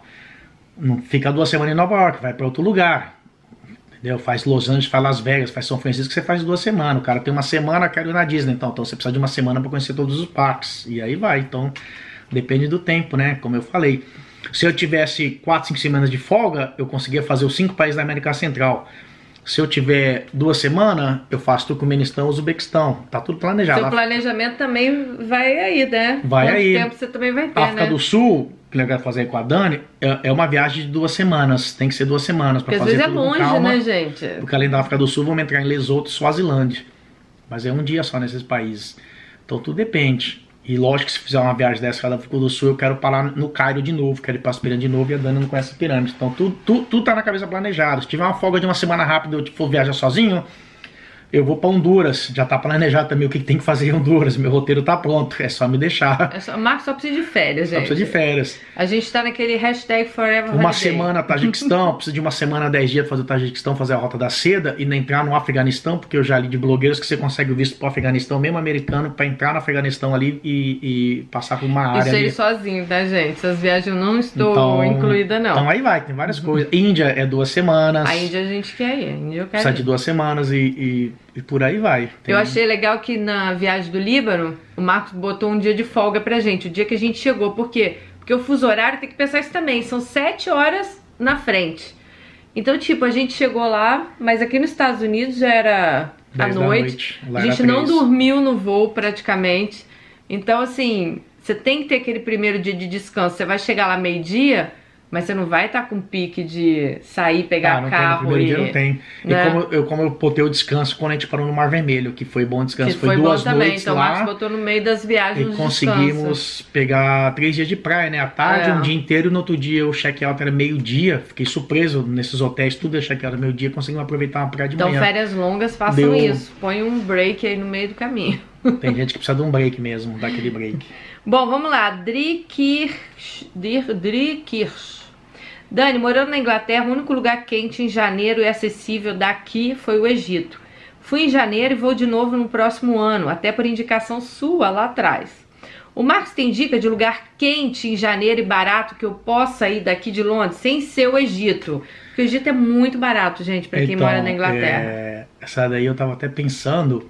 não fica duas semanas em Nova York, vai para outro lugar. Entendeu? Faz Los Angeles, faz Las Vegas, faz São Francisco, que você faz duas semanas. O cara tem uma semana, quero ir na Disney, então, então você precisa de uma semana para conhecer todos os parques. E aí vai, então depende do tempo, né? Como eu falei. Se eu tivesse quatro, cinco semanas de folga, eu conseguia fazer os cinco países da América Central. Se eu tiver duas semanas, eu faço Turcomenistão, Uzbequistão. Tá tudo planejado. Seu planejamento também vai aí, né? Vai Quanto aí. tempo você também vai ter, África né? do Sul, que eu quero fazer com a Dani, é, é uma viagem de duas semanas. Tem que ser duas semanas para fazer tudo tudo com calma. Às vezes é longe, né, gente? Porque além da África do Sul, vamos entrar em Lesoto e Suazilândia. Mas é um dia só nesses países. Então tudo depende. E lógico que se fizer uma viagem dessa para a África do Sul, eu quero parar no Cairo de novo, quero ir para as pirâmides de novo e a Dani não conhece a pirâmide. Então tudo, tudo, tudo tá na cabeça planejado. Se tiver uma folga de uma semana rápida e eu for viajar sozinho, eu vou para Honduras. Já tá planejado também o que tem que fazer em Honduras. Meu roteiro tá pronto, é só me deixar. É só, o Marcos só precisa de férias, gente. Só precisa de férias. A gente tá naquele hashtag Forever Uma Holiday. semana Tajiquistão, precisa de uma semana, dez dias para fazer o Tajiquistão, fazer a Rota da Seda e entrar no Afeganistão, porque eu já li de blogueiros que você consegue o visto para o Afeganistão, mesmo americano, para entrar no Afeganistão ali e, e passar por uma área. Isso ali. ele sozinho, tá, gente? Essas viagens eu não estou então, incluída, não. Então aí vai, tem várias coisas. Índia é duas semanas. A Índia a gente quer ir. A Índia eu quero Precisa ir. de duas semanas e, e, e por aí vai. Tem... Eu achei legal que na viagem do Líbano, o Marcos botou um dia de folga pra gente, o dia que a gente chegou. Por quê? Porque o fuso horário tem que pensar isso também, são sete horas na frente. Então, tipo, a gente chegou lá, mas aqui nos Estados Unidos já era à noite. noite. A gente não dormiu no voo praticamente. Então, assim, você tem que ter aquele primeiro dia de descanso. Você vai chegar lá meio-dia, mas você não vai estar com pique de sair, pegar ah, não carro. Tem, no primeiro e, dia não tem. Né? E como eu, como eu botei o descanso quando a gente parou no Mar Vermelho, que foi bom descanso. Que foi, foi duas bom também. noites Então lá. O Marcos botou no meio das viagens. E conseguimos pegar três dias de praia, né? À tarde, é. um dia inteiro, e no outro dia o check-out era meio-dia. Fiquei surpreso nesses hotéis, tudo é check-out meio-dia, conseguimos aproveitar uma praia de então, manhã. Então, férias longas, façam Deu... isso. Põe um break aí no meio do caminho. Tem gente que precisa de um break mesmo, daquele break. Bom, vamos lá. Drikirch. Drikirch. Dani, morando na Inglaterra, o único lugar quente em janeiro e acessível daqui foi o Egito. Fui em janeiro e vou de novo no próximo ano, até por indicação sua lá atrás. O Marcos tem dica de lugar quente em janeiro e barato que eu possa ir daqui de Londres, sem ser o Egito. Porque o Egito é muito barato, gente, para quem então, mora na Inglaterra. É... Essa daí eu tava até pensando...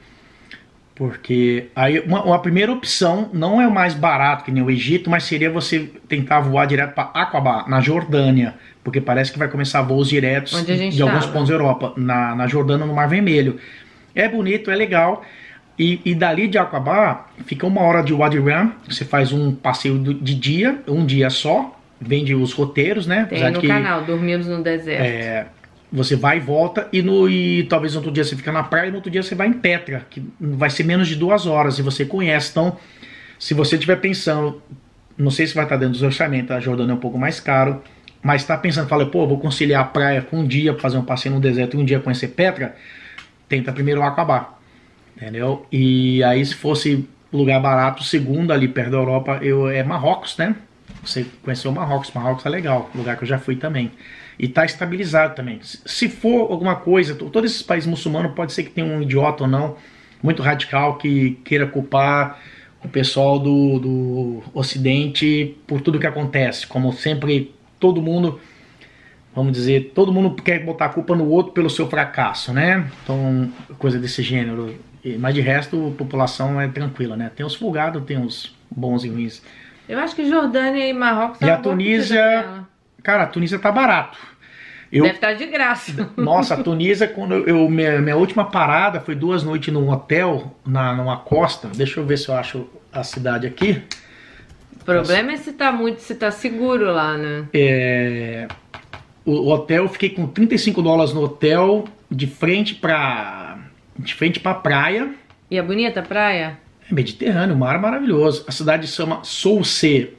Porque aí uma, uma primeira opção não é o mais barato que nem o Egito, mas seria você tentar voar direto para Aqaba, na Jordânia, porque parece que vai começar voos diretos de tava. alguns pontos da Europa, na, na Jordânia, no Mar Vermelho. É bonito, é legal, e, e dali de Aqaba fica uma hora de Wadi Rum, você faz um passeio de dia, um dia só, vende os roteiros, né? Tem no que, canal, Dormimos no Deserto. É, Você vai e volta e, no, e talvez no outro dia você fica na praia e no outro dia você vai em Petra, que vai ser menos de duas horas e você conhece. Então, se você estiver pensando, não sei se vai estar dentro dos orçamentos, a Jordânia é um pouco mais caro, mas está pensando, fala, pô, vou conciliar a praia com um dia, fazer um passeio no deserto e um dia conhecer Petra, tenta primeiro Aqaba, entendeu? E aí se fosse lugar barato, segundo ali perto da Europa, eu, é Marrocos, né? Você conheceu Marrocos, Marrocos é legal, lugar que eu já fui também. E está estabilizado também. Se for alguma coisa, todos esses países muçulmanos, pode ser que tenha um idiota ou não, muito radical, que queira culpar o pessoal do, do Ocidente por tudo que acontece. Como sempre, todo mundo, vamos dizer, todo mundo quer botar a culpa no outro pelo seu fracasso, né? Então, coisa desse gênero. Mas de resto, a população é tranquila, né? Tem os folgados, tem os bons e ruins. Eu acho que Jordânia e Marrocos... E a Tunísia... Cara, a Tunísia tá barato. Eu, Deve estar de graça. Nossa, a Tunísia, quando eu, eu minha, minha última parada foi duas noites num hotel, na, numa costa. Deixa eu ver se eu acho a cidade aqui. O problema é se tá muito, se tá seguro lá, né? É, o, o hotel, eu fiquei com trinta e cinco dólares no hotel, de frente pra, de frente pra praia. E é bonita a praia? É Mediterrâneo, o mar é maravilhoso. A cidade se chama Sousse,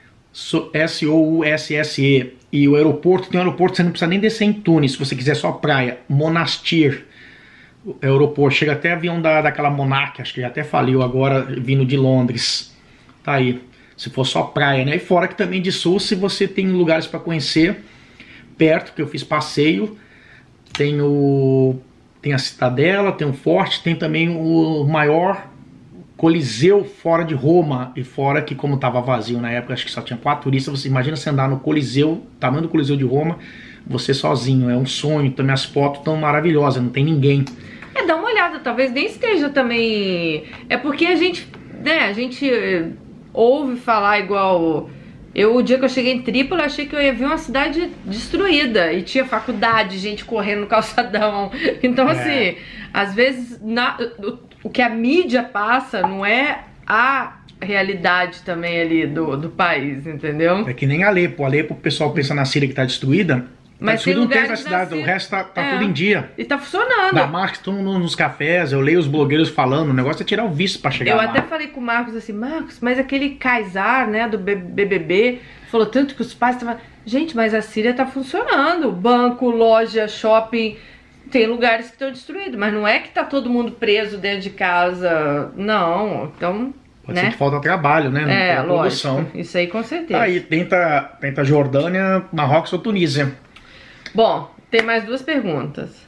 S O U S S E. E o aeroporto, tem um aeroporto, você não precisa nem descer em Tunis, se você quiser só praia. Monastir, o aeroporto. Chega até avião da, daquela Monarch, acho que já até faliu agora, vindo de Londres. Tá aí, se for só praia, né? E fora que também de sul, se você tem lugares para conhecer, perto, que eu fiz passeio, tem, o, tem a Citadela, tem o Forte, tem também o maior Coliseu fora de Roma, e fora que como estava vazio na época, acho que só tinha quatro turistas, você imagina você andar no Coliseu, tamanho do Coliseu de Roma, você sozinho, é um sonho, também as fotos estão maravilhosas, não tem ninguém. É, dá uma olhada, talvez nem esteja também, é porque a gente, né, a gente ouve falar igual, eu o dia que eu cheguei em Trípoli, achei que eu ia ver uma cidade destruída, e tinha faculdade, gente correndo no calçadão, então é. assim, às vezes, na... o que a mídia passa não é a realidade também ali do, do país, entendeu? É que nem Alepo. Alepo, o pessoal pensa na Síria que tá destruída, mas tá destruída, não tem na cidade, Síria... o resto tá, tá é. tudo em dia. E tá funcionando. Damasco, estão nos cafés, eu leio os blogueiros falando, o negócio é tirar o visto pra chegar eu lá. Eu até falei com o Marcos assim, Marcos, mas aquele Kaysar, né, do B B B, falou tanto que os pais estavam... Gente, mas a Síria tá funcionando. Banco, loja, shopping... Tem lugares que estão destruídos, mas não é que tá todo mundo preso dentro de casa, não, então... Pode né? ser que falta trabalho, né? Não é, tem produção. Lógico, isso aí com certeza. Aí, tenta, tenta Jordânia, Marrocos ou Tunísia. Bom, tem mais duas perguntas.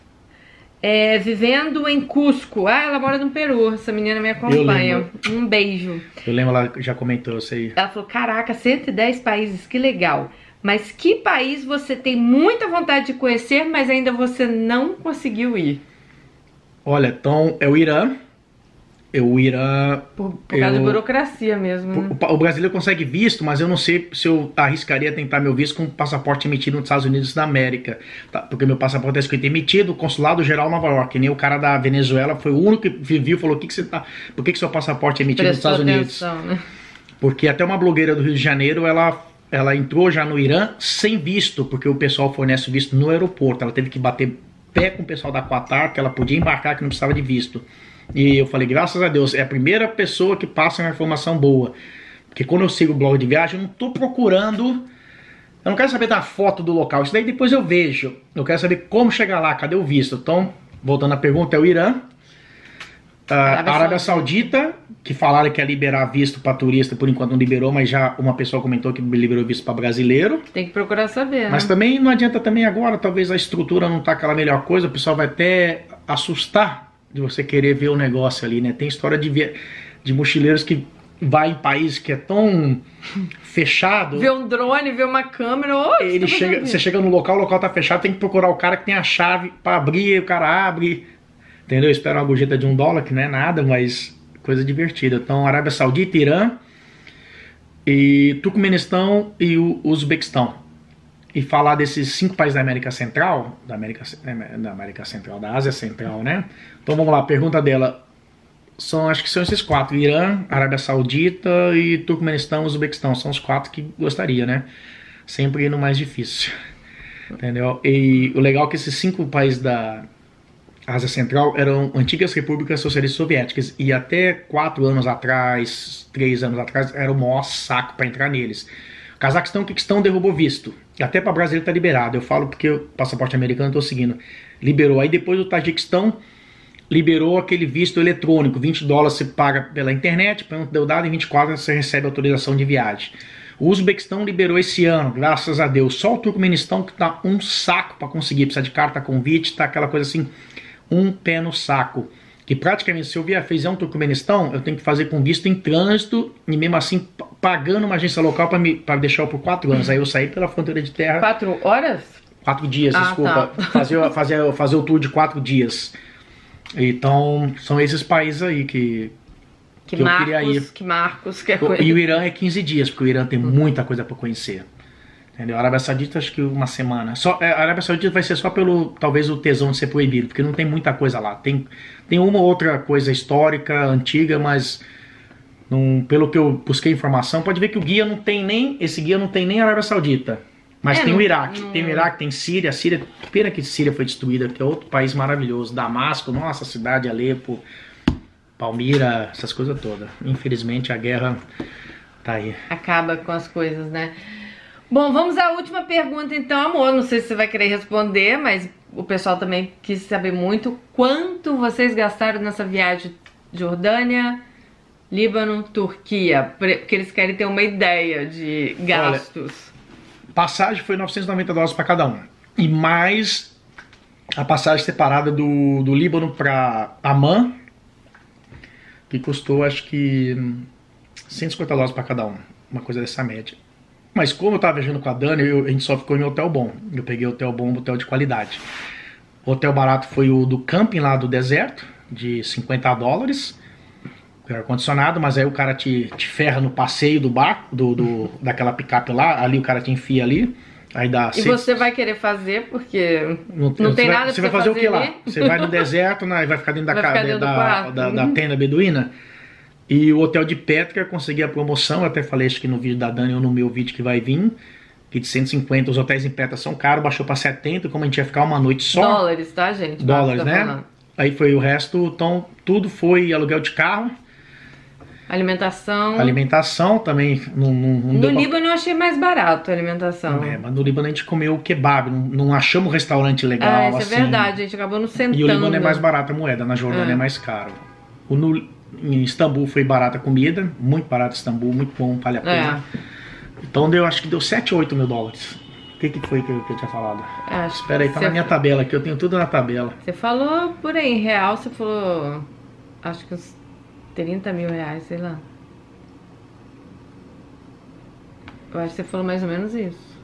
É, vivendo em Cusco, ah, ela mora no Peru, essa menina me acompanha, um beijo. Eu lembro, ela já comentou isso aí. Ela falou, caraca, cento e dez países, que legal. Mas que país você tem muita vontade de conhecer, mas ainda você não conseguiu ir? Olha, então é o Irã. O Irã... Por, por causa eu, da burocracia mesmo, né? O, o brasileiro consegue visto, mas eu não sei se eu arriscaria tentar meu visto com passaporte emitido nos Estados Unidos da América. Tá? Porque meu passaporte é escrito emitido, Consulado Geral Nova York. Que nem o cara da Venezuela, foi o único que viu e falou, que que você tá, por que, que seu passaporte é emitido Prestou nos Estados atenção, Unidos? Né? Porque até uma blogueira do Rio de Janeiro, ela... Ela entrou já no Irã sem visto, porque o pessoal fornece o visto no aeroporto. Ela teve que bater pé com o pessoal da Qatar, que ela podia embarcar, que não precisava de visto. E eu falei, graças a Deus, é a primeira pessoa que passa uma informação boa. Porque quando eu sigo o blog de viagem, eu não estou procurando... Eu não quero saber da foto do local, isso daí depois eu vejo. Eu quero saber como chegar lá, cadê o visto. Então, voltando à pergunta, é o Irã. A Arábia, Arábia Saudita. Saudita, que falaram que ia liberar visto para turista, por enquanto não liberou, mas já uma pessoa comentou que liberou visto para brasileiro. Tem que procurar saber, Mas né? também não adianta também agora, talvez a estrutura não tá aquela melhor coisa, o pessoal vai até assustar de você querer ver o negócio ali, né? Tem história de, via... de mochileiros que vai em país que é tão fechado. Vê um drone, vê uma câmera, oh, ele chega, você chega no local, o local tá fechado, tem que procurar o cara que tem a chave para abrir, o cara abre... Entendeu? Espera uma gorjeta de um dólar, que não é nada, mas coisa divertida. Então, Arábia Saudita, Irã, e Turcomenistão e o Uzbequistão. E falar desses cinco países da América Central, da América, da América Central, da Ásia Central, né? Então, vamos lá, a pergunta dela. São, acho que são esses quatro, Irã, Arábia Saudita e Turcomenistão e Uzbequistão. São os quatro que gostaria, né? Sempre no mais difícil. Entendeu? E o legal é que esses cinco países da Ásia Central eram antigas repúblicas socialistas soviéticas e até quatro anos atrás, três anos atrás, era o maior saco para entrar neles. O Cazaquistão e o Quirguistão derrubou visto. Até para brasileiro tá liberado. Eu falo porque o passaporte americano eu tô seguindo. Liberou. Aí depois o Tajiquistão liberou aquele visto eletrônico. vinte dólares você paga pela internet, deu dado, em vinte e quatro você recebe autorização de viagem. O Uzbequistão liberou esse ano, graças a Deus. Só o Turcomenistão que tá um saco para conseguir. Precisa de carta convite, tá aquela coisa assim, um pé no saco. Que praticamente, se eu vier fizer um Turcomenistão, eu tenho que fazer com visto em trânsito e mesmo assim pagando uma agência local para me para deixar por quatro anos. Aí eu saí pela fronteira de terra. Quatro horas? Quatro dias, ah, desculpa. Tá. Fazer, fazer, fazer o tour de quatro dias. Então, são esses países aí que, que, que Marcos, eu queria ir. Que Marcos quer coisa. E o Irã é quinze dias, porque o Irã tem muita coisa para conhecer. Entendeu? A Arábia Saudita acho que uma semana. Só, a Arábia Saudita vai ser só pelo, talvez, o tesão de ser proibido, porque não tem muita coisa lá. Tem, tem uma ou outra coisa histórica, antiga, mas não, pelo que eu busquei informação, pode ver que o guia não tem nem, esse guia não tem nem a Arábia Saudita. Mas é, tem não, o Iraque, não... tem o Iraque, tem Síria, Síria, pena que Síria foi destruída, que é outro país maravilhoso. Damasco, nossa, cidade, Alepo, Palmira, essas coisas todas. Infelizmente a guerra tá aí. Acaba com as coisas, né? Bom, vamos à última pergunta então, amor. Não sei se você vai querer responder, mas o pessoal também quis saber muito. Quanto vocês gastaram nessa viagem? Jordânia, Líbano, Turquia? Porque eles querem ter uma ideia de gastos. Olha, passagem foi novecentos e noventa dólares para cada um. E mais a passagem separada do, do Líbano para Amman, que custou acho que cento e cinquenta dólares para cada um. Uma coisa dessa média. Mas como eu estava viajando com a Dani, eu, a gente só ficou em hotel bom. Eu peguei hotel bom, hotel de qualidade. O hotel barato foi o do camping lá do deserto, de cinquenta dólares. Ar-condicionado, mas aí o cara te, te ferra no passeio do barco, do, do, daquela picape lá, ali o cara te enfia ali. Aí dá e seis... você vai querer fazer, porque não, não tem vai, nada pra você vai fazer, fazer o que ali? Lá? Você vai no deserto, né, vai ficar dentro da, ficar dentro da, da, da, da tenda beduína. E o hotel de Petra, eu consegui a promoção, eu até falei acho que no vídeo da Dani ou no meu vídeo que vai vir, que de cento e cinquenta, os hotéis em Petra são caros, baixou para setenta, como a gente ia ficar uma noite só. Dólares, tá, gente? Dólares, tá, né? Falando. Aí foi o resto, então tudo foi aluguel de carro. Alimentação. Alimentação também. Não, não, não no Líbano pra... eu achei mais barato a alimentação. É, mas no Líbano a gente comeu kebab, não, não achamos um restaurante legal. Ah, isso assim. É verdade, a gente acabou não sentando. E o Líbano é mais barato a moeda, na Jordânia é, é mais caro. O, no, em Istambul foi barata a comida, muito barato Istambul, muito bom, vale a pena. É. Então deu, acho que deu sete ou oito mil dólares. O que, que foi que eu, que eu tinha falado? Acho Espera aí, tá na minha tabela aqui, eu tenho tudo na tabela. Você falou por aí, em real, você falou, acho que uns trinta mil reais, sei lá. Eu acho que você falou mais ou menos isso.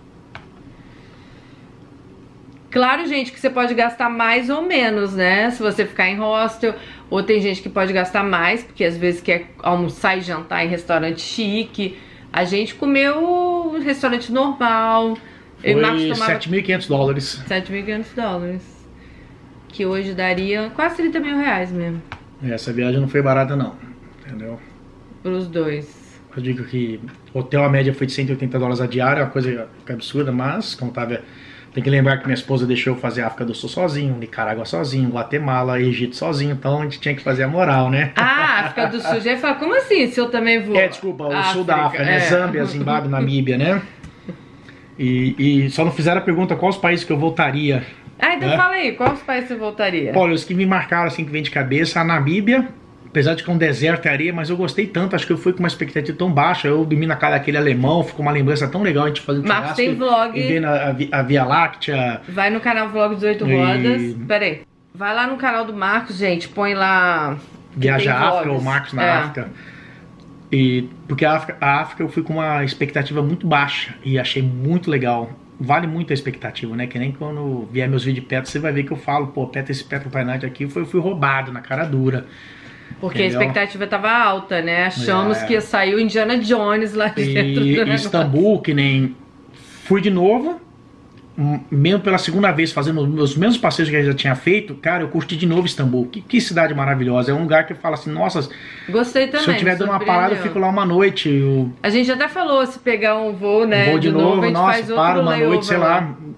Claro, gente, que você pode gastar mais ou menos, né? Se você ficar em hostel. Ou tem gente que pode gastar mais, porque às vezes quer almoçar e jantar em restaurante chique. A gente comeu em restaurante normal. Foi sete mil e quinhentos dólares. sete mil e quinhentos dólares. Que hoje daria quase trinta mil reais mesmo. Essa viagem não foi barata não, entendeu? Pros dois. Eu digo que hotel a média foi de cento e oitenta dólares a diária, uma coisa absurda, mas como tava, tem que lembrar que minha esposa deixou eu fazer a África do Sul sozinho, Nicarágua sozinho, Guatemala, Egito sozinho, então a gente tinha que fazer a moral, né? Ah, África do Sul, já ia falar, como assim se eu também vou? É, desculpa, o África, sul da África, né? É. Zâmbia, Zimbábue, Namíbia, né? E, e só não fizeram a pergunta quais países que eu voltaria. Ah, então né? Fala aí, quais países você voltaria? Olha, os que me marcaram assim que vem de cabeça, a Namíbia. Apesar de que é um deserto e areia, mas eu gostei tanto, acho que eu fui com uma expectativa tão baixa. Eu dormi na casa daquele alemão, ficou uma lembrança tão legal a gente fazendo Marcos tem vlog. E vendo a, a, a Via Láctea. Vai no canal Vlog dezoito Rodas. E... Pera aí. Vai lá no canal do Marcos, gente, põe lá... Viaja à África, ou Marcos na é. África. E, porque a África, a África eu fui com uma expectativa muito baixa e achei muito legal. Vale muito a expectativa, né? Que nem quando vier meus vídeos de Petra, você vai ver que eu falo, pô, Petra, esse Petra Painite aqui foi, eu fui roubado na cara dura. Porque entendeu? A expectativa tava alta, né? Achamos é. que ia sair o Indiana Jones lá dentro. E do Istambul, que nem fui de novo, mesmo pela segunda vez fazendo os mesmos passeios que eu já tinha feito, cara, eu curti de novo Istambul. Que, que cidade maravilhosa. É um lugar que eu falo assim, nossa, gostei também. Se eu tiver dando uma parada, eu fico lá uma noite. Eu... A gente até falou, se pegar um voo, né? Um voo de, de novo, novo, a gente nossa, faz para uma noite, sei lá.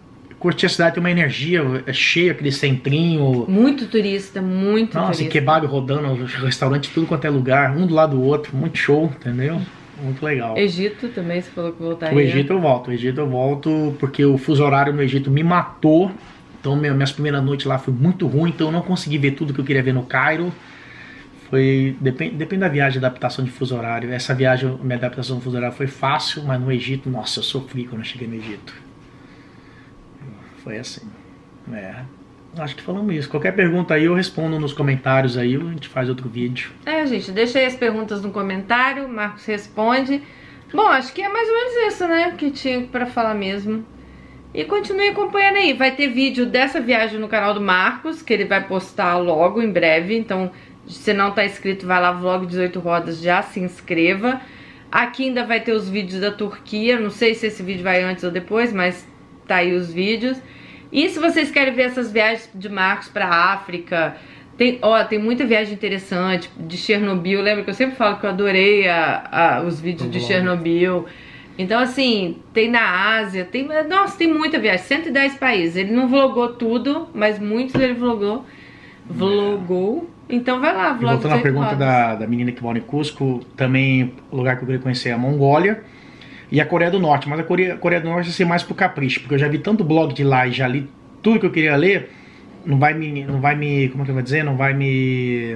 curti a cidade, tem uma energia, é cheio, aquele centrinho. Muito turista, muito Nossa, turista. e kebab rodando, restaurante tudo quanto é lugar, um do lado do outro, muito show, entendeu? Muito legal. Egito também, você falou que voltaria. O Egito eu volto, o Egito eu volto porque o fuso horário no Egito me matou. Então minhas primeiras noites lá foi muito ruim, então eu não consegui ver tudo que eu queria ver no Cairo. Foi, depende, depende da viagem, adaptação de fuso horário. Essa viagem, minha adaptação do fuso horário foi fácil, mas no Egito, nossa, eu sofri quando eu cheguei no Egito. Foi assim. É. Acho que falamos isso. Qualquer pergunta aí eu respondo nos comentários aí, a gente faz outro vídeo. É, gente, deixa aí as perguntas no comentário, o Marcos responde. Bom, acho que é mais ou menos isso, né, que tinha pra falar mesmo. E continue acompanhando aí. Vai ter vídeo dessa viagem no canal do Marcos, que ele vai postar logo, em breve. Então, se não tá inscrito, vai lá, Vlog dezoito Rodas, já se inscreva. Aqui ainda vai ter os vídeos da Turquia. Não sei se esse vídeo vai antes ou depois, mas tá aí os vídeos. E se vocês querem ver essas viagens de Marcos pra África, tem, ó, tem muita viagem interessante de Chernobyl. Lembra que eu sempre falo que eu adorei a, a, os vídeos de Chernobyl. Então, assim, tem na Ásia, tem, nossa, tem muita viagem, cento e dez países. Ele não vlogou tudo, mas muitos ele vlogou. Vlogou. Então vai lá, vlog. Voltando à pergunta da, da menina que mora em Cusco, também o lugar que eu queria conhecer é a Mongólia e a Coreia do Norte. Mas a Coreia, a Coreia do Norte vai ser mais pro capricho, porque eu já vi tanto blog de lá e já li tudo que eu queria ler. Não vai me, não vai me, como é que eu vou dizer? Não vai me,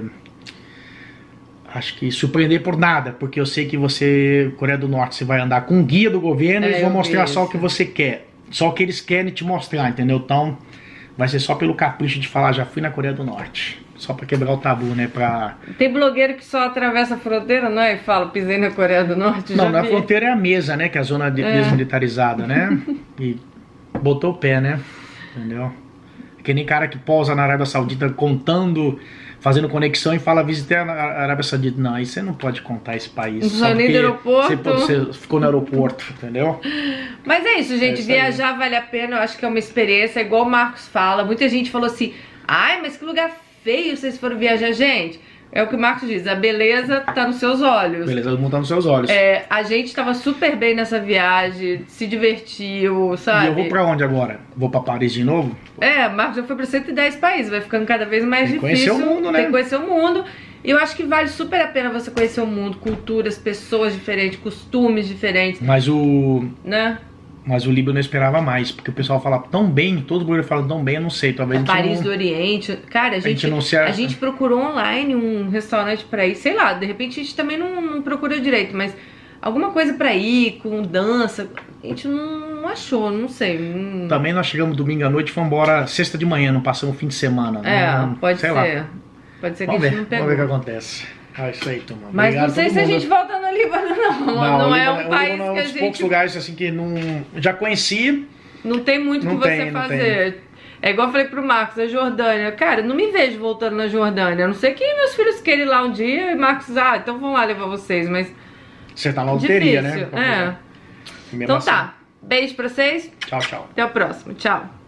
acho que surpreender por nada, porque eu sei que você, Coreia do Norte, você vai andar com um guia do governo, é, eles vão mostrar só o que você quer, só o que eles querem te mostrar, entendeu? Então vai ser só pelo capricho de falar, já fui na Coreia do Norte. Só pra quebrar o tabu, né? Pra... Tem blogueiro que só atravessa a fronteira, não é? E fala, pisei na Coreia do Norte. Não, na fronteira é a mesa, né? Que é a zona de, é. desmilitarizada, né? E botou o pé, né? Entendeu? Que nem cara que pousa na Arábia Saudita contando, fazendo conexão e fala, visitei a Arábia Saudita. Não, aí você não pode contar esse país. Não só nem do aeroporto. Você, você ficou no aeroporto, entendeu? Mas é isso, gente. É isso viajar aí. Vale a pena. Eu acho que é uma experiência, igual o Marcos fala. Muita gente falou assim, ai, mas que lugar feio vocês foram viajar, gente. É o que o Marcos diz, a beleza tá nos seus olhos. Beleza do mundo tá nos seus olhos. É, a gente tava super bem nessa viagem, se divertiu, sabe? E eu vou pra onde agora? Vou pra Paris de novo? É, o Marcos já foi pra cento e dez países, vai ficando cada vez mais Tem difícil. Tem que conhecer o mundo, né? Tem que conhecer o mundo. E eu acho que vale super a pena você conhecer o mundo, culturas, pessoas diferentes, costumes diferentes. Mas o... Né? Mas o Líbano eu esperava mais, porque o pessoal fala tão bem, todo mundo fala tão bem, eu não sei, talvez a gente Paris não... do Oriente, cara, a gente, a gente, não se... a gente procurou online um restaurante pra ir, sei lá, de repente a gente também não, não procura direito, mas alguma coisa pra ir, com dança, a gente não, não achou, não sei. Não... Também nós chegamos domingo à noite e fomos embora sexta de manhã, não passamos o fim de semana. É, não, pode sei ser, lá. pode ser que vamos a gente ver, não pegou. Vamos ver o que acontece. Ah, isso aí, turma. Mas Obrigado não sei se mundo. a gente volta no Líbano, não. Não, não é um país é um que a dos gente... poucos lugares assim que não... já conheci. Não tem muito o que você tem, fazer. É igual eu falei pro Marcos, a Jordânia. Cara, não me vejo voltando na Jordânia. A não ser que meus filhos queiram ir lá um dia e Marcos, ah, então vamos lá levar vocês, mas... Você tá na loteria, difícil, né? É. Então assim. Tá. Beijo pra vocês. Tchau, tchau. Até o próximo. Tchau.